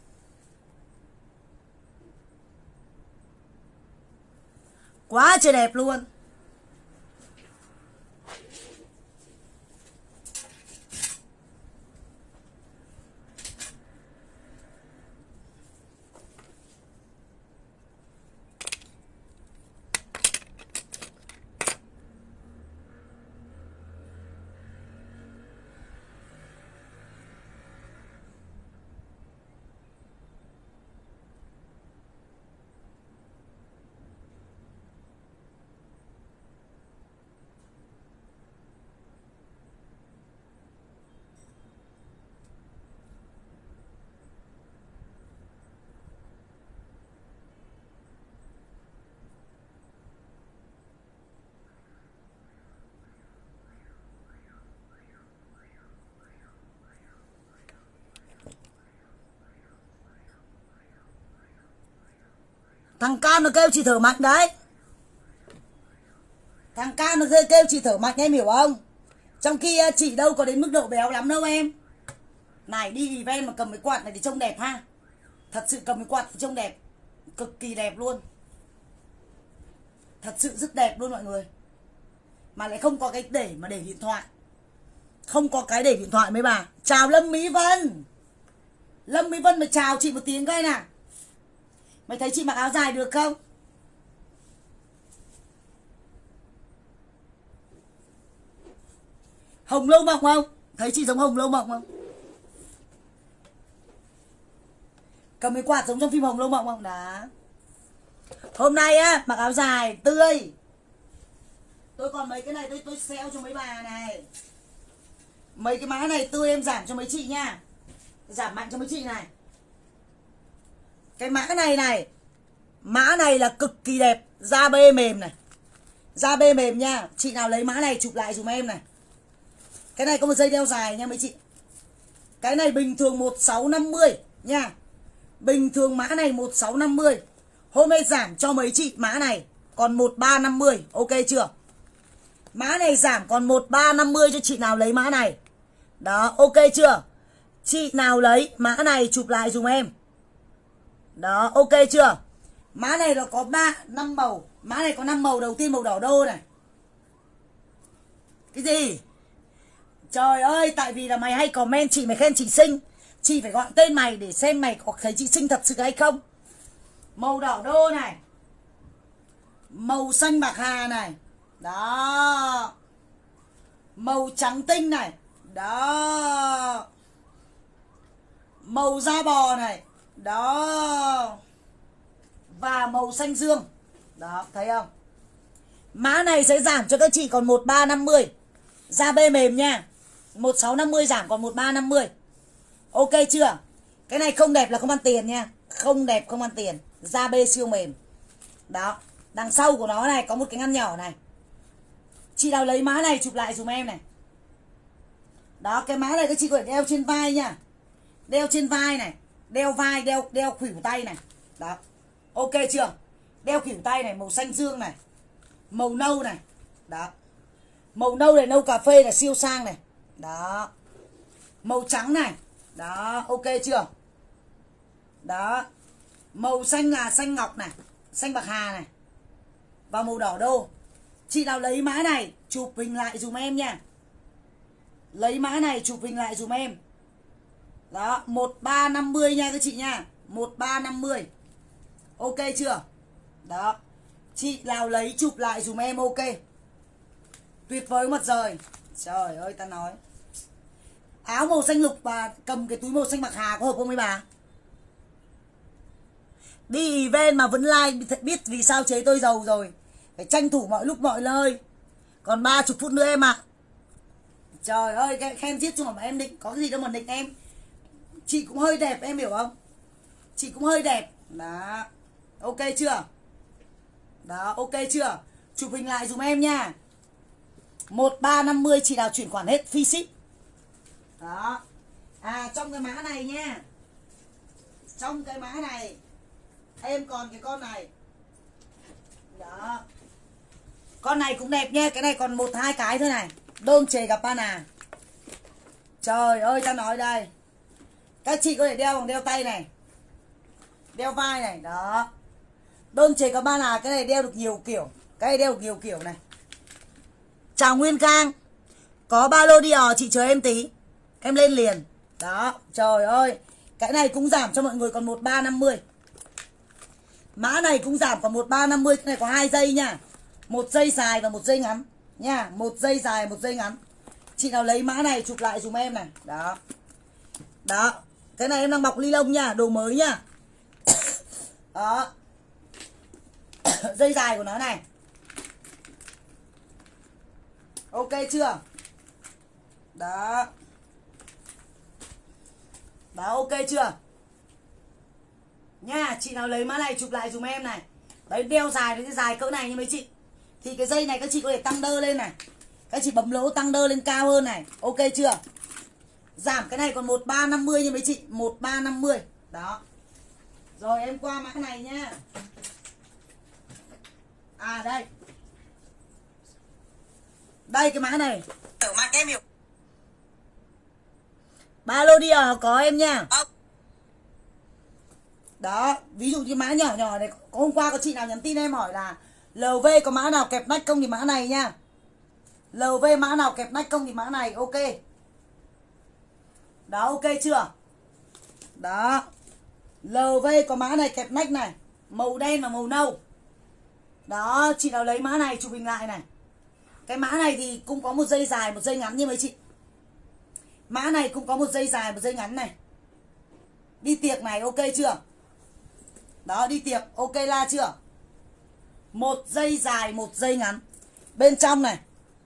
Quá trời đẹp luôn. Thằng Can nó kêu chị thở mạnh đấy. Thằng Can nó kêu chị thở mạnh em hiểu không? Trong khi chị đâu có đến mức độ béo lắm đâu em. Này đi event mà cầm cái quạt này thì trông đẹp ha. Thật sự cầm cái quạt thì trông đẹp. Cực kỳ đẹp luôn. Thật sự rất đẹp luôn mọi người. Mà lại không có cái để mà để điện thoại. Không có cái để điện thoại mấy bà. Chào Lâm Mỹ Vân. Lâm Mỹ Vân mày chào chị một tiếng coi nào. Mày thấy chị mặc áo dài được không? Hồng Lâu Mộng không? Thấy chị giống Hồng Lâu Mộng không? Cầm cái quạt giống trong phim Hồng Lâu Mộng không? Đó. Hôm nay á, mặc áo dài, tươi. Tôi còn mấy cái này tôi sale cho mấy bà này. Mấy cái mã này tươi em giảm cho mấy chị nha. Giảm mạnh cho mấy chị này. Cái mã này này. Mã này là cực kỳ đẹp. Da bê mềm này. Da bê mềm nha. Chị nào lấy mã này chụp lại dùm em này. Cái này có một dây đeo dài nha mấy chị. Cái này bình thường 1650 nha. Bình thường mã này 1650. Hôm nay giảm cho mấy chị mã này còn 1350. Ok chưa? Mã này giảm còn 1350 cho chị nào lấy mã này. Đó, ok chưa? Chị nào lấy mã này chụp lại dùm em. Đó, ok chưa? Mã này nó có 5 màu. Mã này có 5 màu. Đầu tiên màu đỏ đô này. Cái gì? Trời ơi, tại vì là mày hay comment chị, mày khen chị xinh. Chị phải gọi tên mày để xem mày có thấy chị xinh thật sự hay không. Màu đỏ đô này. Màu xanh bạc hà này. Đó. Màu trắng tinh này. Đó. Màu da bò này. Đó. Và màu xanh dương. Đó, thấy không? Mã này sẽ giảm cho các chị còn 1350. Da bê mềm nha. 1650 giảm còn 1350. Ok chưa? Cái này không đẹp là không ăn tiền nha. Không đẹp không ăn tiền. Da bê siêu mềm. Đó. Đằng sau của nó này có một cái ngăn nhỏ này. Chị nào lấy mã này chụp lại dùm em này. Đó, cái mã này các chị có thể đeo trên vai nha. Đeo trên vai này. Đeo vai, đeo khuỷu tay này. Đó. Ok chưa? Đeo khuỷu tay này, màu xanh dương này. Màu nâu này. Đó. Màu nâu này, nâu cà phê là siêu sang này. Đó. Màu trắng này. Đó, ok chưa? Đó. Màu xanh là xanh ngọc này. Xanh bạc hà này. Và màu đỏ đô. Chị nào lấy mã này chụp hình lại dùm em nha. Lấy mã này chụp hình lại dùm em. Đó, 1350 nha các chị nha. 1350. Ok chưa? Đó. Chị nào lấy chụp lại dùm em ok. Tuyệt vời mất rời. Trời ơi ta nói. Áo màu xanh lục và cầm cái túi màu xanh bạc hà có hợp không mấy bà? Đi event mà vẫn like biết vì sao chế tôi giàu rồi. Phải tranh thủ mọi lúc mọi nơi. Còn 30 phút nữa em ạ. Trời ơi, khen giết chung mà em định. Có cái gì đâu mà định em. Chị cũng hơi đẹp em hiểu không? Chị cũng hơi đẹp. Đó. Ok chưa? Đó, ok chưa? Chụp hình lại dùm em nha. 1350 chị nào chuyển khoản hết free ship. Đó. À, trong cái mã này nha. Trong cái mã này em còn cái con này. Đó. Con này cũng đẹp nha. Cái này còn 1-2 cái thôi này. Dolce Gabbana. Trời ơi ta nói đây. Các chị có thể đeo bằng đeo tay này. Đeo vai này. Đó. Dolce Gabbana cái này đeo được nhiều kiểu. Cái này đeo được nhiều kiểu này. Chào Nguyên Khang. Có ba lô Dior chị chờ em tí. Em lên liền. Đó. Trời ơi. Cái này cũng giảm cho mọi người còn 1350. Mã này cũng giảm còn 1350. Cái này có 2 dây nha. 1 dây dài và 1 dây ngắn nha. 1 dây dài 1 dây ngắn. Chị nào lấy mã này chụp lại dùm em này. Đó. Đó. Cái này em đang bọc ly lông nha. Đồ mới nha. Đó. Dây dài của nó này. Ok chưa? Đó. Đó, ok chưa? Nha, chị nào lấy mã này chụp lại dùm em này. Đấy, đeo dài đến cái dài cỡ này nha mấy chị. Thì cái dây này các chị có thể tăng đơ lên này. Các chị bấm lỗ tăng đơ lên cao hơn này. Ok chưa? Giảm cái này còn 1350 nha mấy chị. 1350. Đó. Rồi em qua mã này nha. À đây. Đây cái mã này. Ba lô Dior có em nha. Đó, ví dụ như mã nhỏ nhỏ này. Hôm qua có chị nào nhắn tin em hỏi là LV có mã nào kẹp nách không thì mã này nha. LV mã nào kẹp nách không thì mã này. Ok. Đó, ok chưa? Đó. LV có mã này kẹp nách này. Màu đen và màu nâu. Đó, chị nào lấy mã này chụp hình lại này. Cái mã này thì cũng có 1 dây dài 1 dây ngắn như mấy chị. Mã này cũng có 1 dây dài 1 dây ngắn này. Đi tiệc này ok chưa? Đó, đi tiệc ok la chưa? 1 dây dài 1 dây ngắn. Bên trong này.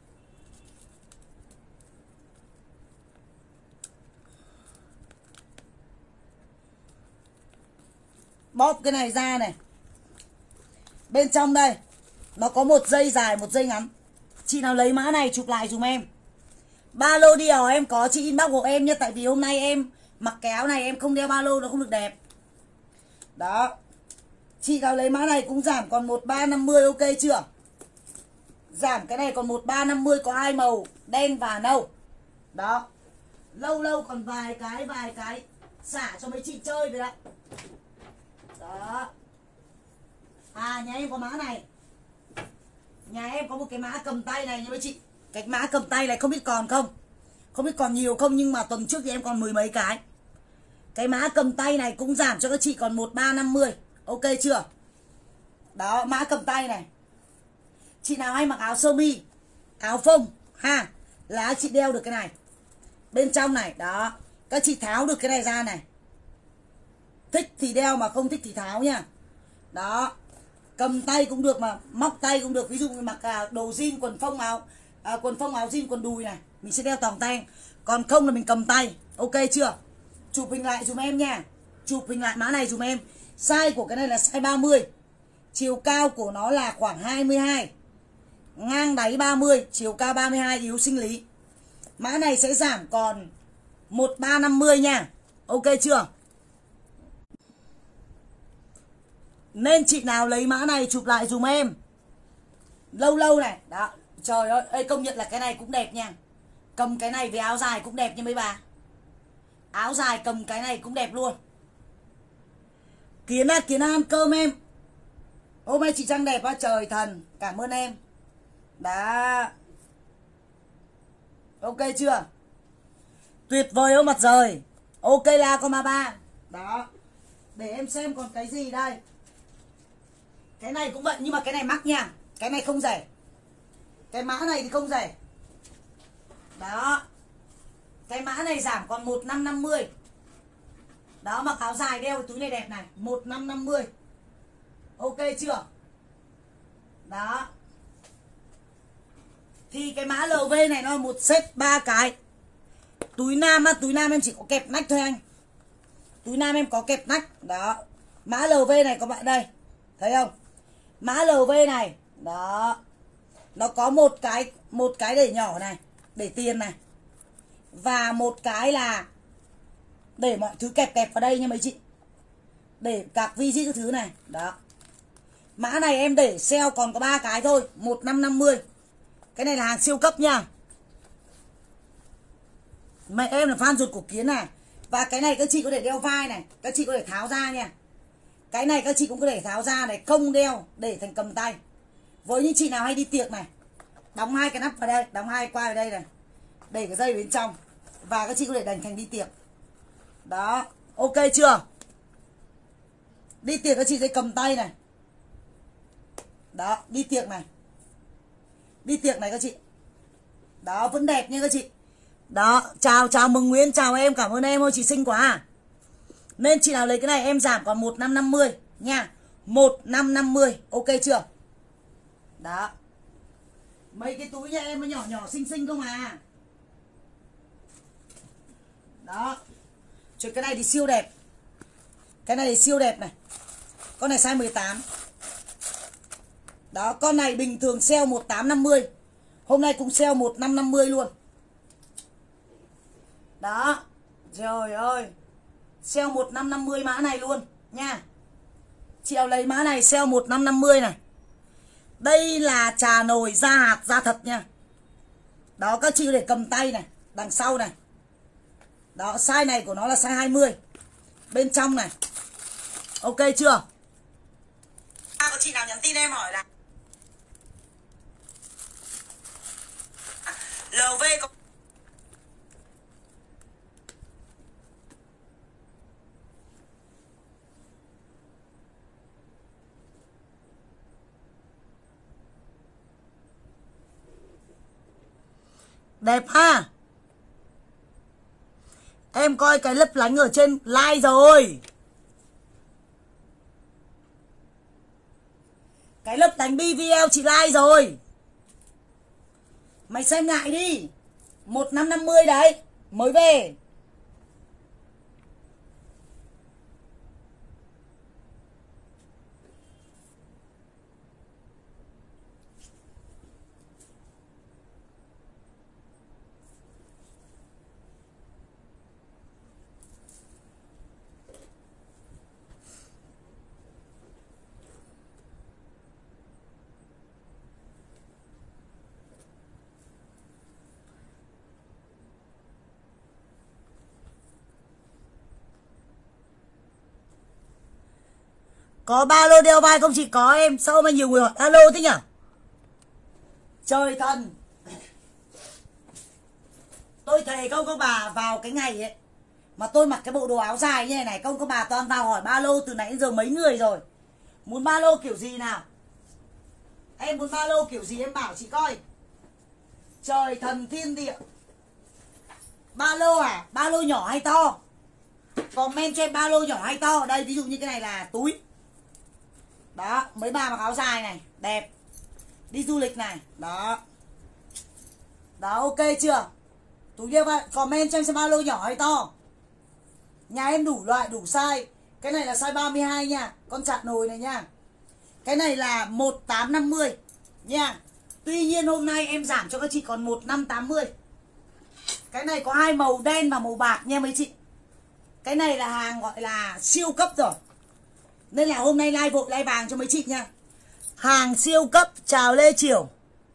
Bóp cái này ra này. Bên trong đây nó có 1 dây dài 1 dây ngắn. Chị nào lấy mã này chụp lại dùm em. Ba lô Dior em có, chị inbox của em nhé. Tại vì hôm nay em mặc cái áo này em không đeo ba lô nó không được đẹp. Đó. Chị nào lấy mã này cũng giảm còn 1350, ok chưa? Giảm cái này còn 1350, có hai màu đen và nâu. Đó. Lâu lâu còn vài cái xả cho mấy chị chơi rồi đấy. Đó. À, nhà em có mã này. Nhà em có một cái mã cầm tay này nha mấy chị. Cái mã cầm tay này không biết còn không, không biết còn nhiều không, nhưng mà tuần trước thì em còn 10 mấy cái. Cái mã cầm tay này cũng giảm cho các chị còn 1350, ok chưa? Đó, mã cầm tay này. Chị nào hay mặc áo sơ mi, áo phông ha, là chị đeo được cái này. Bên trong này, đó. Các chị tháo được cái này ra này. Thích thì đeo mà không thích thì tháo nha. Đó. Cầm tay cũng được mà móc tay cũng được. Ví dụ như mặc đồ jean, quần phông áo quần phông áo jean, quần đùi này, mình sẽ đeo toàn tay. Còn không là mình cầm tay, ok chưa? Chụp hình lại dùm em nha. Chụp hình lại mã này dùm em. Size của cái này là size 30. Chiều cao của nó là khoảng 22. Ngang đáy 30, chiều cao 32, yếu sinh lý. Mã này sẽ giảm còn 1350 nha. Ok chưa? Nên chị nào lấy mã này chụp lại dùm em. Lâu lâu này. Đó. Trời ơi, ê, công nhận là cái này cũng đẹp nha. Cầm cái này với áo dài cũng đẹp nha mấy bà. Áo dài cầm cái này cũng đẹp luôn. Kiến ăn cơm em. Hôm nay chị Trang đẹp quá trời thần. Cảm ơn em. Đó. Ok chưa? Tuyệt vời không mặt trời. Ok là con ma ba. Đó. Để em xem còn cái gì đây. Cái này cũng vậy nhưng mà cái này mắc nha. Cái này không rẻ. Cái mã này thì không rẻ. Đó. Cái mã này giảm còn 1550. Đó, mặc áo dài đeo cái túi này đẹp này, 1550. Ok chưa? Đó. Thì cái mã LV này nó là một set 3 cái. Túi nam á, túi nam em chỉ có kẹp nách thôi anh. Túi nam em có kẹp nách. Đó. Mã LV này các bạn đây. Thấy không? Mã LV này. Đó. Nó có một cái để nhỏ này, để tiền này. Và một cái là để mọi thứ kẹp vào đây nha mấy chị. Để cạc vi cái thứ này. Đó. Mã này em để sale còn có 3 cái thôi, 1550. Cái này là hàng siêu cấp nha. Mẹ em là fan ruột của Kiến này. Và cái này các chị có thể đeo vai này, các chị có thể tháo ra nha. Cái này các chị cũng có thể tháo ra này, không đeo để thành cầm tay. Với những chị nào hay đi tiệc này, đóng hai cái nắp vào đây, đóng hai quai vào đây này, để cái dây bên trong. Và các chị có thể đành thành đi tiệc. Đó, ok chưa? Đi tiệc các chị sẽ cầm tay này. Đó, đi tiệc này. Đi tiệc này các chị. Đó, vẫn đẹp nha các chị. Đó, chào mừng Nguyễn, chào em, cảm ơn em ơi, chị xinh quá. Nên chị nào lấy cái này em giảm còn 1550 nha. 1550, ok chưa? Đó. Mấy cái túi nhà em nó nhỏ nhỏ xinh xinh không à. Đó. Chứ cái này thì siêu đẹp. Cái này thì siêu đẹp này. Con này size 18. Đó, con này bình thường sale 1850. Hôm nay cũng sale 1550 luôn. Đó. Trời ơi. Sale 1550 mã này luôn nha. Chị nào lấy mã này sale 1550 này. Đây là trà nồi da hạt da thật nha. Đó, các chị để cầm tay này, đằng sau này. Đó, size này của nó là size 20. Bên trong này. Ok chưa? Có chị nào nhắn tin em hỏi là LV có đẹp ha. Em coi cái lấp lánh ở trên like rồi. Cái lấp lánh BVL chị like rồi. Mày xem lại đi. 1550 đấy. Mới về. Có ba lô đeo vai không chị? Có em. Sao mà nhiều người hỏi alo thế nhỉ? Trời thần. Tôi thề các bà vào cái ngày ấy mà tôi mặc cái bộ đồ áo dài như này các bà toàn vào hỏi ba lô từ nãy đến giờ mấy người rồi. Muốn ba lô kiểu gì nào? Em muốn ba lô kiểu gì em bảo chị coi. Trời thần thiên địa. Ba lô à? Ba lô nhỏ hay to? Comment cho em ba lô nhỏ hay to. Đây ví dụ như cái này là túi. Đó, mấy bà mặc áo dài này, đẹp. Đi du lịch này, đó. Đó, ok chưa? Túi đeo vai, comment cho em xem ba lô nhỏ hay to. Nhà em đủ loại, đủ size. Cái này là size 32 nha, con chặt nồi này nha. Cái này là 1850 nha. Tuy nhiên hôm nay em giảm cho các chị còn 1580. Cái này có hai màu đen và màu bạc nha mấy chị. Cái này là hàng gọi là siêu cấp rồi. Nên là hôm nay live vội live vàng cho mấy chị nha. Hàng siêu cấp. Chào Lê Triểu.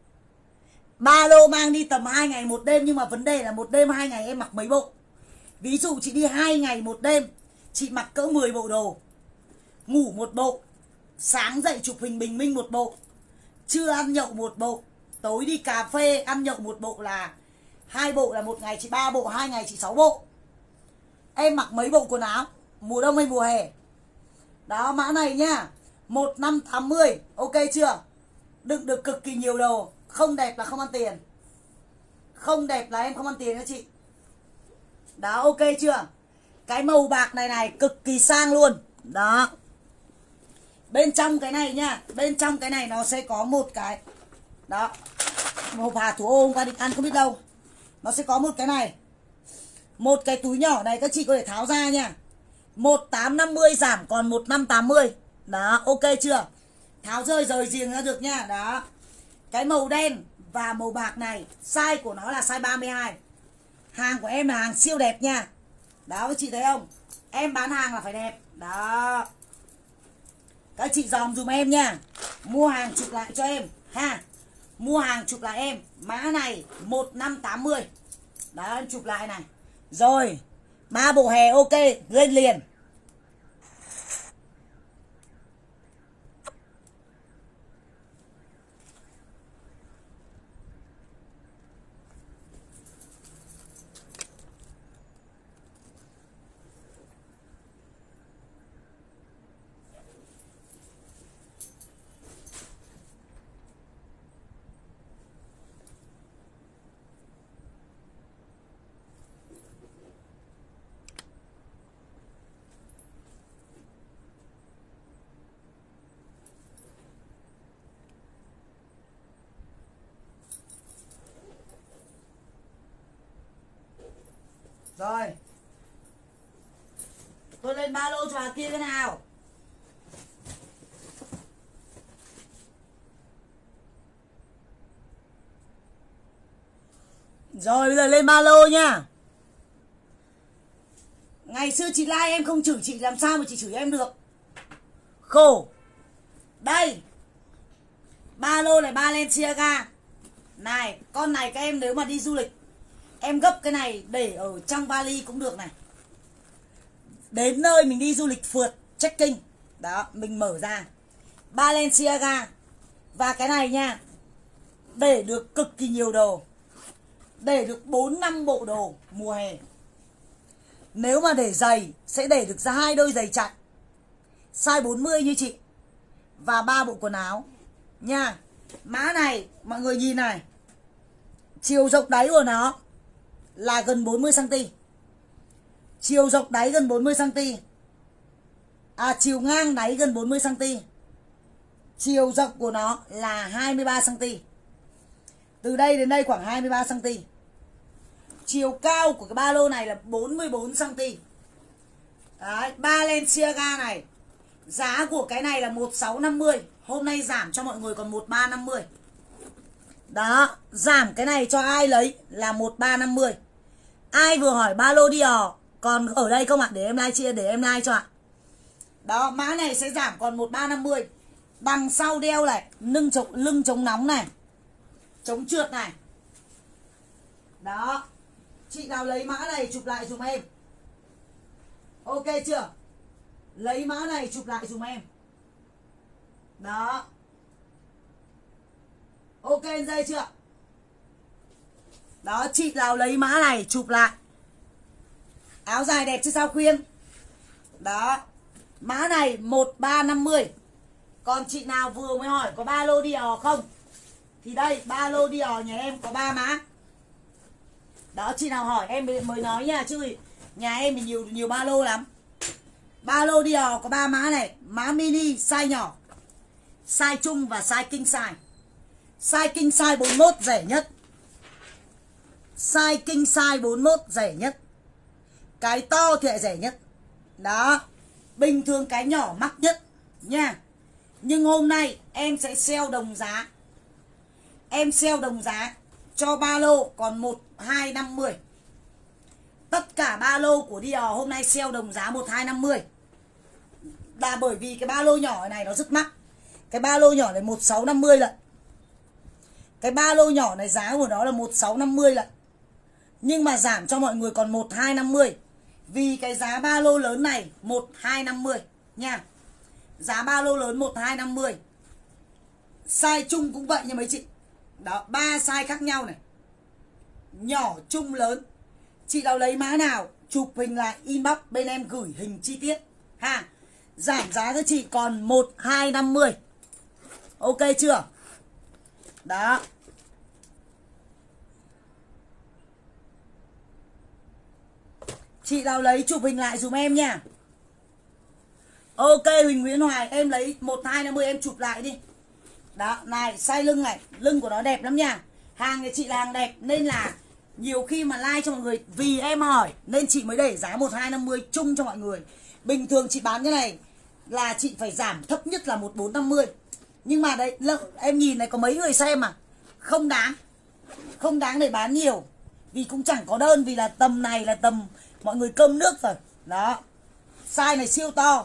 Ba lô mang đi tầm 2 ngày 1 đêm. Nhưng mà vấn đề là 1 đêm 2 ngày em mặc mấy bộ. Ví dụ chị đi 2 ngày 1 đêm, chị mặc cỡ 10 bộ đồ. Ngủ 1 bộ, sáng dậy chụp hình bình minh 1 bộ, trưa ăn nhậu 1 bộ, tối đi cà phê ăn nhậu 1 bộ là 2 bộ, là 1 ngày chị 3 bộ, 2 ngày chị 6 bộ. Em mặc mấy bộ quần áo, mùa đông hay mùa hè. Đó, mã này nhá, 1580, ok chưa? Đựng được cực kỳ nhiều đồ. Không đẹp là không ăn tiền. Không đẹp là em không ăn tiền nha chị. Đó, ok chưa? Cái màu bạc này này cực kỳ sang luôn. Đó. Bên trong cái này nhá, bên trong cái này nó sẽ có một cái. Đó. Hộp hà thủ ô hôm qua định ăn không biết đâu. Nó sẽ có một cái này. Một cái túi nhỏ này các chị có thể tháo ra nha. 1850 giảm còn 1580. Đó, ok chưa? Tháo rơi rời riêng ra được nha. Đó. Cái màu đen và màu bạc này, size của nó là size 32. Hàng của em là hàng siêu đẹp nha. Đó, các chị thấy không? Em bán hàng là phải đẹp. Đó. Các chị dòm dùm em nha. Mua hàng chụp lại cho em ha. Mua hàng chụp lại em. Mã này 1580. Đó, em chụp lại này. Rồi, 3 bộ hè ok, lên liền. Rồi. Tôi lên ba lô cho bà kia cái nào. Rồi bây giờ lên ba lô nha. Ngày xưa chị like em không chửi chị, làm sao mà chị chửi em được. Khổ. Đây. Ba lô này Balenciaga. Này, con này các em nếu mà đi du lịch, em gấp cái này để ở trong vali cũng được này. Đến nơi mình đi du lịch phượt, trekking. Đó, mình mở ra Balenciaga. Và cái này nha, để được cực kỳ nhiều đồ. Để được 4-5 bộ đồ mùa hè. Nếu mà để giày, sẽ để được ra 2 đôi giày chạy size 40 như chị. Và 3 bộ quần áo nha. Mã này, mọi người nhìn này. Chiều rộng đáy của nó là gần 40cm. Chiều rộng đáy gần 40cm. Chiều ngang đáy gần 40cm. Chiều rộng của nó là 23cm. Từ đây đến đây khoảng 23cm. Chiều cao của cái ba lô này là 44cm. Đấy, Balenciaga này. Giá của cái này là 1650. Hôm nay giảm cho mọi người còn 1350. Đó, giảm cái này cho ai lấy là 1350. Ai vừa hỏi ba lô Dior còn ở đây không ạ? Để em like chia, để em like cho ạ. Đó, mã này sẽ giảm còn 1350. Đằng sau đeo này, lưng chống nóng này, chống trượt này. Đó. Chị nào lấy mã này chụp lại dùm em. Ok chưa? Lấy mã này chụp lại dùm em. Đó. Ok dây chưa? Đó, chị nào lấy mã này chụp lại. Áo dài đẹp chứ sao khuyên. Đó. Mã này 1350. Còn chị nào vừa mới hỏi có ba lô Dior không? Thì đây, ba lô Dior nhà em có 3 mã. Đó, chị nào hỏi em mới nói nha, chứ nhà em thì nhiều ba lô lắm. Ba lô Dior có 3 mã này, mã mini size nhỏ, size trung và size king size. Size king size 41 rẻ nhất. Size king size 41 rẻ nhất. Cái to thì lại rẻ nhất. Đó. Bình thường cái nhỏ mắc nhất nha. Nhưng hôm nay em sẽ sale đồng giá. Em sale đồng giá cho ba lô còn 1250. Tất cả ba lô của Dior hôm nay sale đồng giá 1250. Là bởi vì cái ba lô nhỏ này nó rất mắc. Cái ba lô nhỏ này 1650 lận. Cái ba lô nhỏ này giá của nó là 1650 lận. Nhưng mà giảm cho mọi người còn 1250. Vì cái giá ba lô lớn này 1250 nha. Giá ba lô lớn 1250. Size chung cũng vậy nha mấy chị. Đó, 3 size khác nhau này. Nhỏ, trung, lớn. Chị nào lấy mã nào chụp hình lại inbox bên em gửi hình chi tiết ha. Giảm giá cho chị còn 1250. Ok chưa? Đó. Chị nào lấy chụp hình lại dùm em nha. Ok Huỳnh Nguyễn Hoài, em lấy 1250 em chụp lại đi. Đó, này, size lưng này, lưng của nó đẹp lắm nha. Hàng thì chị là hàng đẹp nên là nhiều khi mà like cho mọi người, vì em hỏi nên chị mới để giá 1250 chung cho mọi người. Bình thường chị bán cái này là chị phải giảm thấp nhất là 1450. Nhưng mà đấy, em nhìn này có mấy người xem mà. Không đáng. Không đáng để bán nhiều. Vì cũng chẳng có đơn, vì là tầm này là tầm mọi người cơm nước rồi. Đó. Size này siêu to.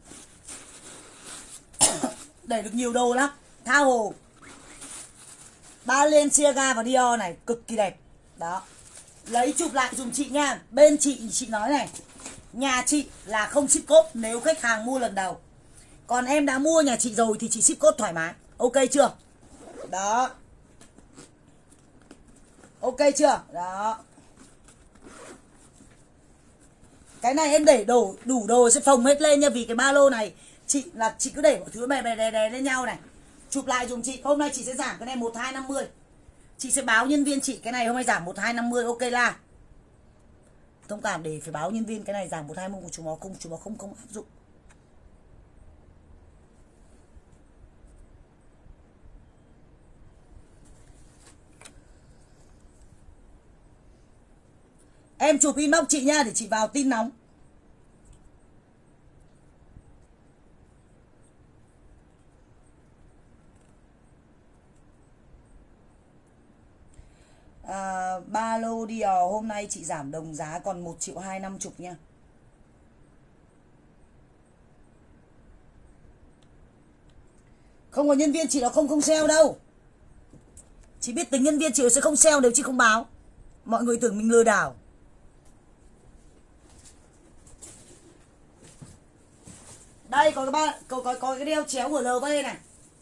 Để được nhiều đồ lắm. Tha hồ. Balenciaga và Dior này cực kỳ đẹp. Đó. Lấy chụp lại dùm chị nha. Bên chị nói này, nhà chị là không ship code nếu khách hàng mua lần đầu. Còn em đã mua nhà chị rồi thì chị ship code thoải mái. Ok chưa? Đó. Ok chưa? Đó. Cái này em để đủ đồ sẽ phồng hết lên nha. Vì cái ba lô này chị cứ để mọi thứ đè lên nhau này. Chụp lại dùm chị. Hôm nay chị sẽ giảm cái này 1250. Chị sẽ báo nhân viên chị cái này hôm nay giảm 1250. Ok là thông cảm để phải báo nhân viên cái này giảm 1250 của chúng nó không áp dụng. Em chụp inbox chị nha để chị vào tin nóng. Ba lô Dior hôm nay chị giảm đồng giá còn 1.250.000 nha. Không có nhân viên chị nó không sale đâu. Chị biết tính nhân viên chị sẽ không sale nếu chị không báo. Mọi người tưởng mình lừa đảo. Đây có cái đeo chéo của LV này.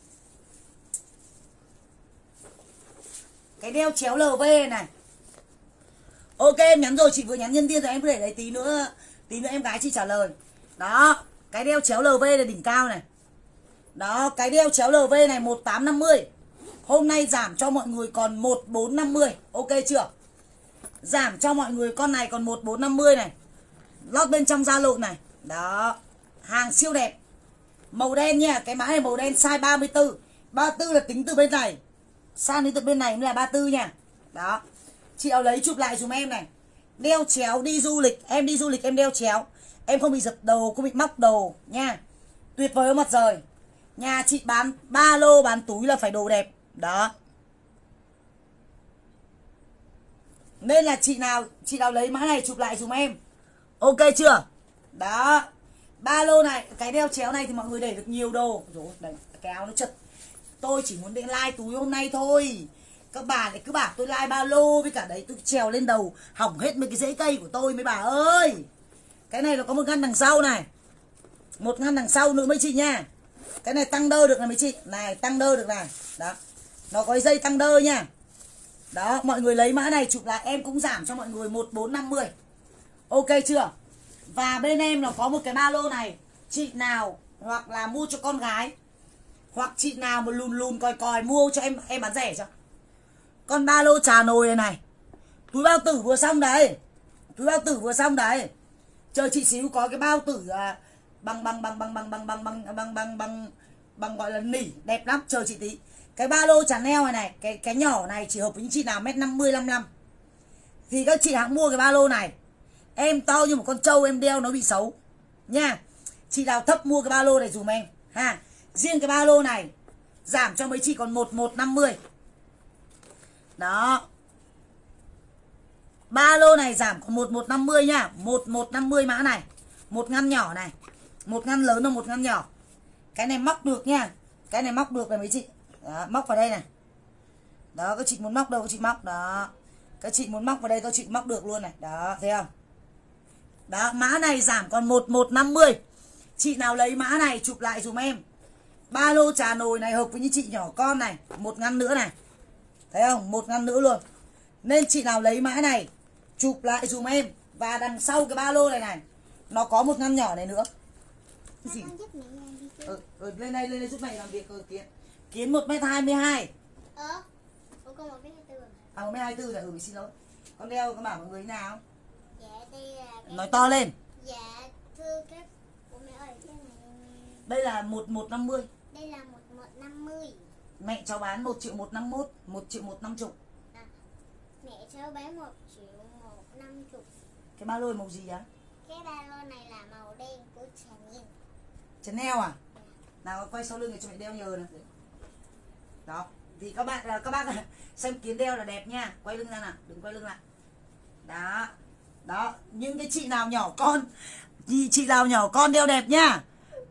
Cái đeo chéo LV này. Ok em nhắn rồi, chị vừa nhắn nhân viên rồi, em cứ để đấy tí nữa em gái chị trả lời. Đó, cái đeo chéo LV là đỉnh cao này. Đó, cái đeo chéo LV này 1850. Hôm nay giảm cho mọi người còn 1450. Ok chưa? Giảm cho mọi người con này còn 1450 này. Lót bên trong da lộn này. Đó. Hàng siêu đẹp. Màu đen nha, cái mã này màu đen size 34. 34 là tính từ bên này sang đến từ bên này mới là 34 nha. Đó. Chị nào lấy chụp lại dùm em này. Đeo chéo đi du lịch, em đi du lịch em đeo chéo. Em không bị giật đồ, không bị móc đồ nha. Tuyệt vời mặt rời. Nhà chị bán ba lô, bán túi là phải đồ đẹp. Đó. Nên là chị nào lấy mã này chụp lại dùm em. Ok chưa? Đó. Ba lô này, cái đeo chéo này thì mọi người để được nhiều đồ. Rồi, đây, cái áo nó chật. Tôi chỉ muốn để like túi hôm nay thôi. Các bà lại cứ bảo tôi like ba lô với cả đấy tôi trèo lên đầu hỏng hết mấy cái rễ cây của tôi mấy bà ơi. Cái này nó có một ngăn đằng sau này. Một ngăn đằng sau nữa mấy chị nha. Cái này tăng đơ được này mấy chị. Này tăng đơ được này. Đó. Nó có dây tăng đơ nha. Đó, mọi người lấy mã này chụp lại, em cũng giảm cho mọi người 1450. Ok chưa? Và bên em nó có một cái ba lô này. Chị nào hoặc là mua cho con gái, hoặc chị nào mà lùn lùn còi còi mua cho em bán rẻ cho. Con ba lô trà nồi này này. Túi bao tử vừa xong đấy. Túi bao tử vừa xong đấy. Chờ chị xíu có cái bao tử bằng gọi là nỉ đẹp lắm, chờ chị tí. Cái ba lô Chanel này này, cái nhỏ này chỉ hợp với những chị nào 1m50 55. Thì các chị hãng mua cái ba lô này. Em to như một con trâu em đeo nó bị xấu nha. Chị nào thấp mua cái ba lô này dùm em ha. Riêng cái ba lô này giảm cho mấy chị còn 1150. Đó. Ba lô này giảm còn 1150 nhá. 1150 mã này. Một ngăn nhỏ này, một ngăn lớn và một ngăn nhỏ. Cái này móc được nha. Cái này móc được này mấy chị. Đó, móc vào đây này. Đó, các chị muốn móc đâu các chị móc. Đó. Các chị muốn móc vào đây các chị móc được luôn này. Đó, thấy không? Đó, mã này giảm còn 1150. Chị nào lấy mã này chụp lại dùm em. Ba lô trà nồi này hợp với những chị nhỏ con này. Một ngăn nữa này. Thấy không? Một ngăn nữa luôn. Nên chị nào lấy mã này chụp lại dùm em. Và đằng sau cái ba lô này này, nó có một ngăn nhỏ này nữa. Cái gì? Lên đây giúp mẹ làm việc rồi Kiến. Kiến 1m22. Con 1m24. À 1m24 rồi, mình xin lỗi. Con đeo con bảo mọi người nào? Dạ đây là cái... Nói to lên. Dạ thưa các bố mẹ ơi, cái này đây là 1150. Đây là 1150. Mẹ cháu bán 1.151, 1.150. Mẹ cháu bán 1.150. Cái ba lô màu gì á? Cái ba lô này là màu đen của Chanel. Chanel à? Nào quay sau lưng để cho mẹ đeo nhờ này. Đó. Thì các bác xem Kiến đeo là đẹp nha. Quay lưng ra nào, đừng quay lưng lại. Đó. Đó, những cái chị nào nhỏ con, chị nào nhỏ con đeo đẹp nha.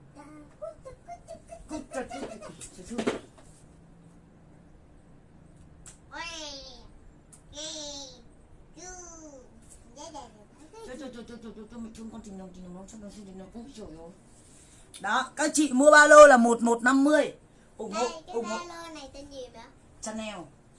Đó, các chị mua ba lô là 1150. Ủng hộ, cái ba lô này tên gì vậy? Chanel.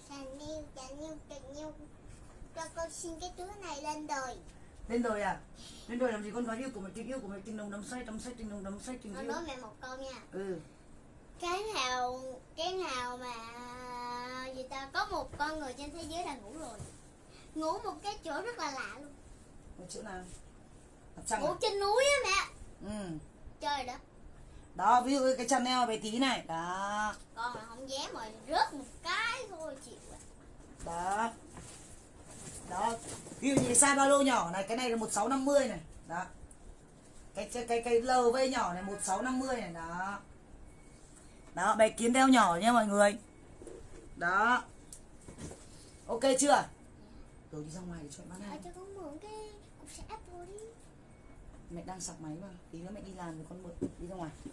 Cho con xin cái túi này lên đời. Lên đời à? Lên đời làm gì con gái yêu của mày, tình yêu của mày, tình nồng đắm say, tình nồng đắm say, tình Con yêu. nói mẹ một câu nha. Cái nào mà gì ta, có một con người trên thế giới là ngủ rồi. Ngủ một cái chỗ rất là lạ luôn. Một chỗ nào? Ngủ trên núi á mẹ. Trời đó. Đó, ví dụ cái Chanel bé tí này. Đó. Con là không dám mà rớt một cái thôi chịu à. Đó. Đó. Ví dụ như size ba lô nhỏ này, cái này là 1650 này. Đó. Cái LV nhỏ này 1650 này. Đó. Đó, bé Kiến đeo nhỏ nha mọi người. Đó. Ok chưa? Rồi đi ra ngoài để cho mẹ bán. Cho con mượn cái cục sạc Apple đi. Mẹ đang sạc máy mà, tí nữa mẹ đi làm rồi con mượn, đi ra ngoài.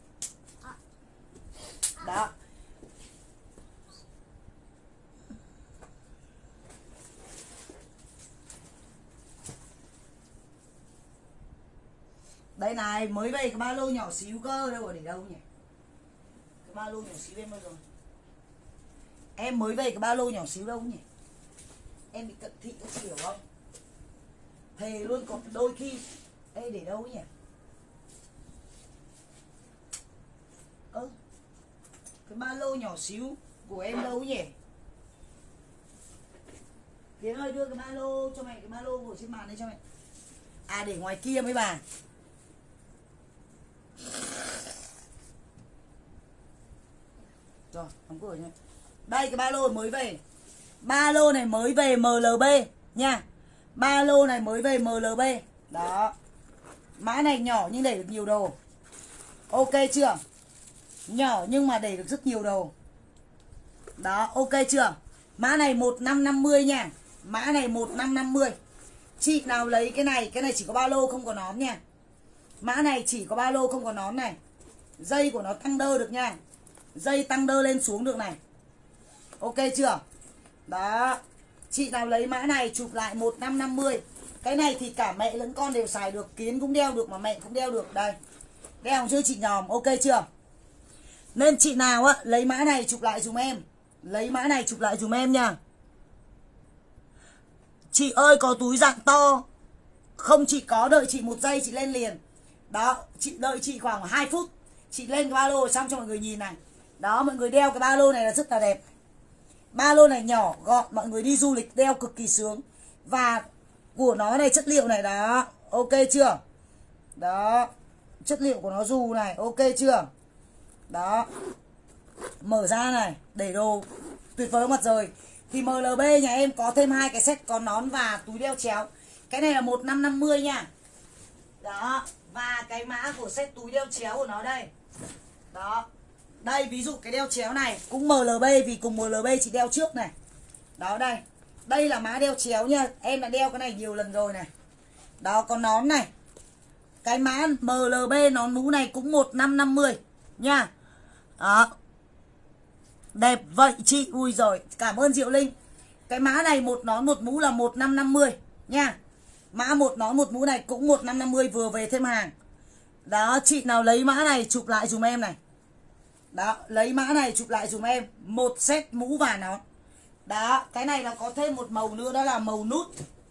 Đó. Đây này, mới về cái ba lô nhỏ xíu cơ, đâu rồi để đâu nhỉ? Cái ba lô nhỏ xíu em đâu rồi? Em mới về cái ba lô nhỏ xíu đâu nhỉ? Em bị cận thị các chị hiểu không? Thề luôn, có đôi khi ê để đâu nhỉ? Cái ba lô nhỏ xíu của em đâu nhỉ? Tiến ơi đưa cái ba lô cho mẹ, cái ba lô của trên màn đây cho mẹ. À để ngoài kia mấy bà. Rồi, đóng cửa nha. Đây cái ba lô mới về. Ba lô này mới về MLB nha. Ba lô này mới về MLB. Đó. Mã này nhỏ nhưng để được nhiều đồ. Ok chưa? Nhỏ nhưng mà để được rất nhiều đồ. Đó, ok chưa? Mã này 1550 nha. Mã này 1550. Chị nào lấy cái này chỉ có ba lô không có nón nha. Mã này chỉ có ba lô không có nón này. Dây của nó tăng đơ được nha. Dây tăng đơ lên xuống được này. Ok chưa? Đó. Chị nào lấy mã này chụp lại 1550. Cái này thì cả mẹ lẫn con đều xài được. Kiến cũng đeo được mà mẹ cũng đeo được. Đây. Đeo chưa chị Nhòm? Ok chưa? Nên chị nào á lấy mã này chụp lại dùm em. Lấy mã này chụp lại dùm em nha. Chị ơi có túi dạng to. Không chị có, đợi chị 1 giây chị lên liền. Đó, chị đợi chị khoảng 2 phút. Chị lên cái ba lô xong cho mọi người nhìn này. Đó, mọi người đeo cái ba lô này là rất là đẹp. Ba lô này nhỏ, gọn, mọi người đi du lịch đeo cực kỳ sướng. Và của nó này, chất liệu này đó, ok chưa? Đó, chất liệu của nó dù này, ok chưa? Đó, mở ra này, để đồ tuyệt vời mặt rời. Thì MLB nhà em có thêm 2 cái set có nón và túi đeo chéo. Cái này là 1550 nha. Đó, và cái mã của set túi đeo chéo của nó đây. Đó, đây ví dụ cái đeo chéo này cũng MLB, vì cùng MLB chị đeo trước này. Đó đây, đây là mã đeo chéo nha. Em đã đeo cái này nhiều lần rồi này. Đó, có nón này. Cái mã MLB nón mũ này cũng 1550 nha. Đó, đẹp vậy chị. Ui rồi, cảm ơn Diệu Linh. Cái mã này một nón một mũ là 1550 nha. Mã một nón một mũ này cũng 1550, vừa về thêm hàng. Đó, chị nào lấy mã này chụp lại dùm em này. Đó, lấy mã này chụp lại dùm em. Một set mũ và nón. Đó, cái này nó có thêm một màu nữa, đó là màu nút.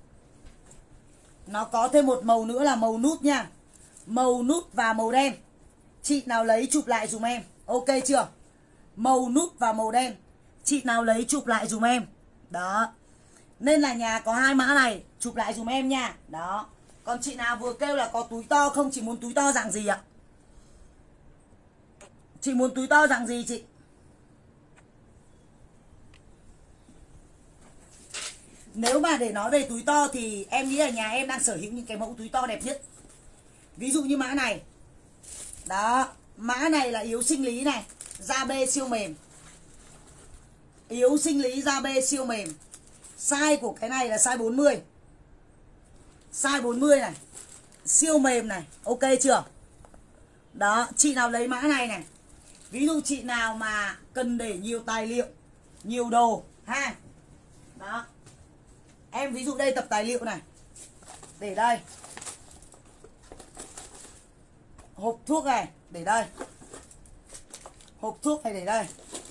Nó có thêm một màu nữa là màu nút nha. Màu nút và màu đen. Chị nào lấy chụp lại dùm em. Ok chưa? Màu nút và màu đen. Chị nào lấy chụp lại dùm em. Đó, nên là nhà có 2 mã này, chụp lại dùm em nha. Đó, còn chị nào vừa kêu là có túi to không? Chị muốn túi to dạng gì ạ? Chị muốn túi to dạng gì chị? Nếu mà để nói về túi to thì em nghĩ là nhà em đang sở hữu những cái mẫu túi to đẹp nhất. Ví dụ như mã này. Đó, mã này là yếu sinh lý này, da bê siêu mềm. Yếu sinh lý da bê siêu mềm. Size của cái này là size 40. Size 40 này. Siêu mềm này, ok chưa? Đó, chị nào lấy mã này này. Ví dụ chị nào mà cần để nhiều tài liệu, nhiều đồ ha. Đó, em ví dụ đây tập tài liệu này, để đây. Hộp thuốc này, để đây. Hộp thuốc này để đây.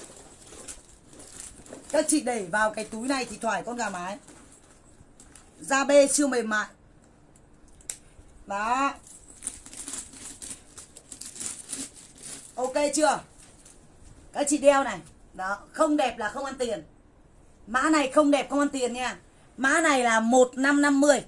Các chị để vào cái túi này thì thoải con gà mái. Da bê siêu mềm mại. Đó, ok chưa? Các chị đeo này. Đó, không đẹp là không ăn tiền. Mã này không đẹp không ăn tiền nha. Mã này là 1550.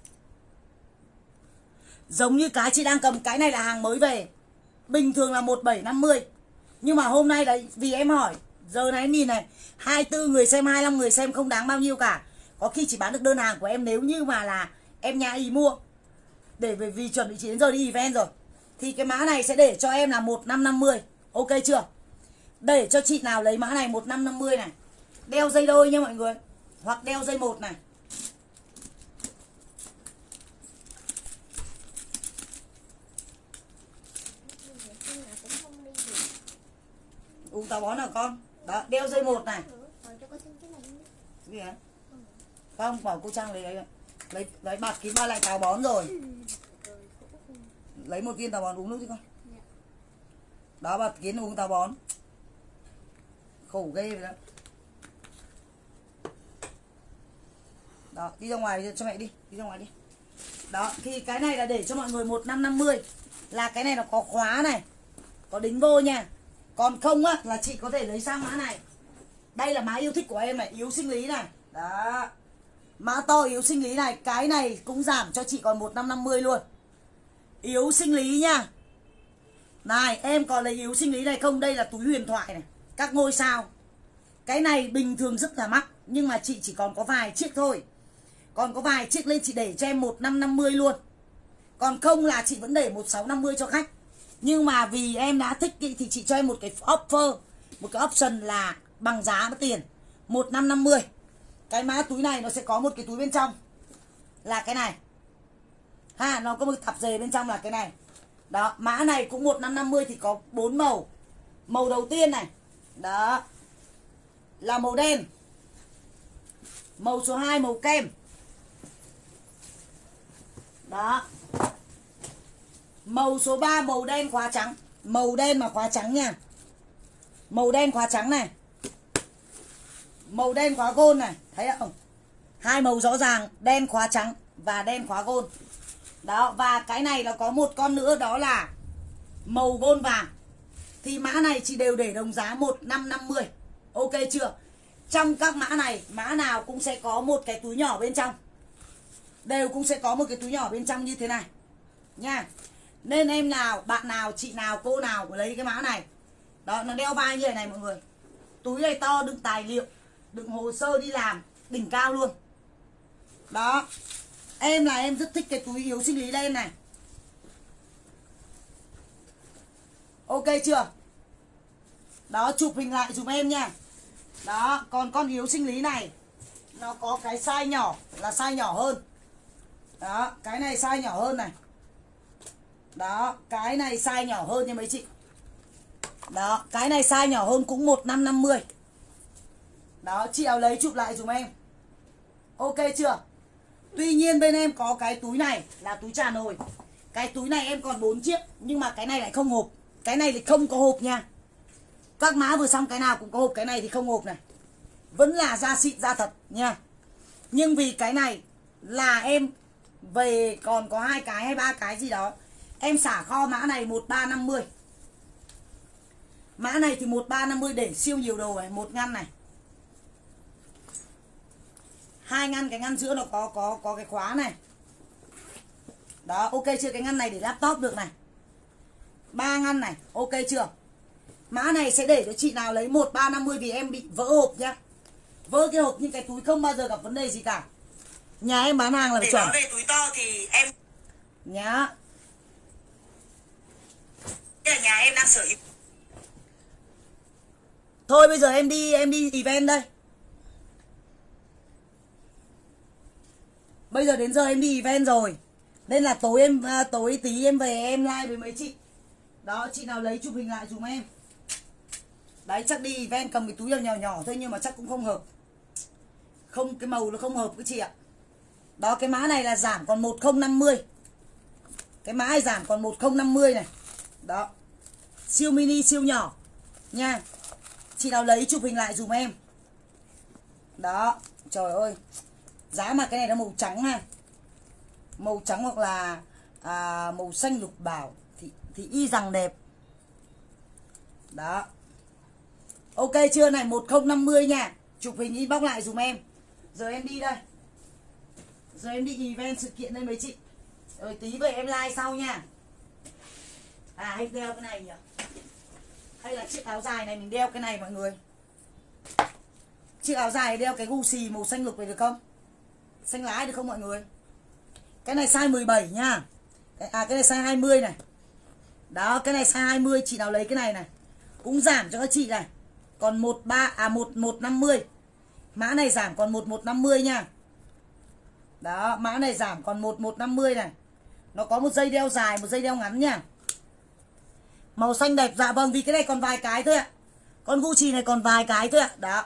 Giống như cái chị đang cầm, cái này là hàng mới về. Bình thường là 1750. Nhưng mà hôm nay đấy, vì em hỏi, giờ này em nhìn này, 24 người xem, 25 người xem không đáng bao nhiêu cả. Có khi chỉ bán được đơn hàng của em nếu như mà là em nhà ý mua. Để vì chuẩn bị chị đến giờ đi event rồi. Thì cái mã này sẽ để cho em là 1550. Ok chưa? Để cho chị nào lấy mã này 1550 này. Đeo dây đôi nha mọi người. Hoặc đeo dây 1 này. Uống táo bón nào con? Đó, đeo dây 1 này. Gì hả? Không, bảo cô Trang lấy bạc kín ba lại táo bón rồi. Lấy 1 viên táo bón uống nước đi con. Đó, bạc kín uống táo bón. Khổ ghê vậy đó. Đó, đi ra ngoài cho mẹ đi, đi ra ngoài đi. Đó, thì cái này là để cho mọi người 1550. Là cái này nó có khóa này, có đính vô nha. Còn không á là chị có thể lấy sang mã này. Đây là mã yêu thích của em này, yếu sinh lý này. Đó, mã to yếu sinh lý này. Cái này cũng giảm cho chị còn 1550 luôn. Yếu sinh lý nha. Này, em còn lấy yếu sinh lý này không? Đây là túi huyền thoại này, các ngôi sao. Cái này bình thường rất là mắc, nhưng mà chị chỉ còn có vài chiếc thôi. Còn có vài chiếc lên chị để cho em 1550 luôn. Còn không là chị vẫn để 1650 cho khách. Nhưng mà vì em đã thích thì chị cho em một cái offer, một cái option là bằng giá mất tiền, 1550. Cái mã túi này nó sẽ có một cái túi bên trong là cái này ha, nó có một cặp dề bên trong là cái này. Đó, mã này cũng 1550 thì có 4 màu. Màu đầu tiên này, đó là màu đen. Màu số 2 màu kem. Đó, màu số 3 màu đen khóa trắng. Màu đen mà khóa trắng nha. Màu đen khóa trắng này, màu đen khóa gold này, thấy không? Hai màu rõ ràng, đen khóa trắng và đen khóa gold. Đó, và cái này nó có một con nữa, đó là màu gold vàng. Thì mã này chị đều để đồng giá 1550. Ok chưa? Trong các mã này, mã nào cũng sẽ có một cái túi nhỏ bên trong. Đều cũng sẽ có một cái túi nhỏ bên trong như thế này nha. Nên em nào, bạn nào, chị nào, cô nào lấy cái mã này. Đó, nó đeo vai như thế này mọi người. Túi này to, đựng tài liệu, đựng hồ sơ đi làm, đỉnh cao luôn. Đó, em là em rất thích cái túi yếu sinh lý đen này. Ok chưa? Đó, chụp hình lại dùm em nha. Đó, còn con yếu sinh lý này nó có cái size nhỏ, là size nhỏ hơn. Đó, cái này size nhỏ hơn này. Đó, cái này size nhỏ hơn nha mấy chị. Đó, cái này size nhỏ hơn cũng 1550. Đó, chị nào lấy chụp lại dùm em. Ok chưa? Tuy nhiên bên em có cái túi này là túi trà nồi. Cái túi này em còn 4 chiếc, nhưng mà cái này lại không hộp. Cái này thì không có hộp nha. Các mã vừa xong cái nào cũng có hộp, cái này thì không hộp này. Vẫn là da xịn da thật nha. Nhưng vì cái này là em về còn có 2 cái hay 3 cái gì đó, em xả kho mã này 1350. Mã này thì 1350 để siêu nhiều đồ này, một ngăn này. 2 ngăn, cái ngăn giữa nó có cái khóa này. Đó, ok chưa? Cái ngăn này để laptop được này. 3 ngăn này, ok chưa? Mã này sẽ để cho chị nào lấy 1350 vì em bị vỡ hộp nhá. Vỡ cái hộp nhưng cái túi không bao giờ gặp vấn đề gì cả. Nhà em bán hàng là để chuẩn. nói về túi to thì em Nhá. là nhà em đang sở hữu. Thôi bây giờ em đi event đây. Bây giờ đến giờ em đi event rồi. Nên là tối tí em về em live với mấy chị. Đó, chị nào lấy chụp hình lại dùm em. Đấy, chắc đi event cầm cái túi nhỏ nhỏ thôi nhưng mà chắc cũng không hợp. Không, cái màu nó không hợp với chị ạ. Đó, cái mã này là giảm còn 1050. Cái mã này giảm còn 1050 này. Đó, siêu mini siêu nhỏ nha. Chị nào lấy chụp hình lại dùm em. Đó, trời ơi. Giá mà cái này nó màu trắng ha. Màu trắng hoặc là màu xanh lục bảo thì y rằng đẹp. Đó. Ok chưa này, 1050 nha. Chụp hình inbox lại dùm em. Giờ em đi đây. Giờ em đi event sự kiện đây mấy chị. Rồi tí về em like sau nha. Hay đeo cái này nhỉ? Hay là chiếc áo dài này mình đeo cái này mọi người. Chiếc áo dài đeo cái Gucci màu xanh lục này được không? Xanh lái được không mọi người? Cái này size 17 nha. Cái này size 20 này. Đó, cái này size 20, chị nào lấy cái này này cũng giảm cho các chị này. Còn 1150. Mã này giảm còn 1150 nha. Đó, mã này giảm còn 1150 này. Nó có một dây đeo dài, một dây đeo ngắn nha. Màu xanh đẹp, dạ vâng, vì cái này còn vài cái thôi ạ. Con Gucci này còn vài cái thôi ạ. Đó.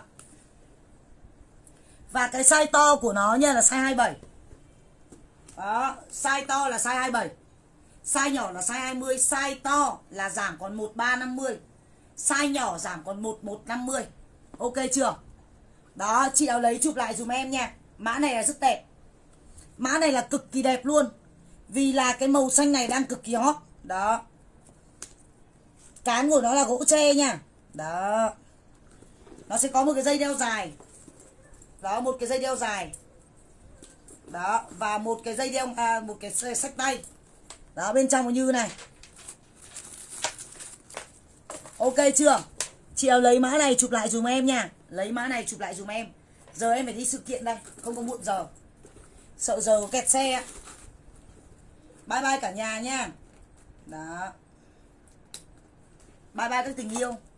Và cái size to của nó nha là size 27. Đó, size to là size 27. Size nhỏ là size 20, size to là giảm còn 1350. Size nhỏ giảm còn 1150. Ok chưa? Đó, chị nào lấy chụp lại dùm em nha. Mã này là rất đẹp. Mã này là cực kỳ đẹp luôn. Vì là cái màu xanh này đang cực kỳ hot. Đó. Cán của nó là gỗ tre nha. Đó. Nó sẽ có một cái dây đeo dài. Đó, một cái dây đeo dài. Đó, và một cái dây đeo, một cái xách tay. Đó, bên trong như này. Ok chưa? Chị nào lấy mã này chụp lại dùm em nha. Lấy mã này chụp lại dùm em. Giờ em phải đi sự kiện đây, không có muộn giờ. Sợ giờ có kẹt xe. Bye bye cả nhà nha. Đó. Bye bye các tình yêu.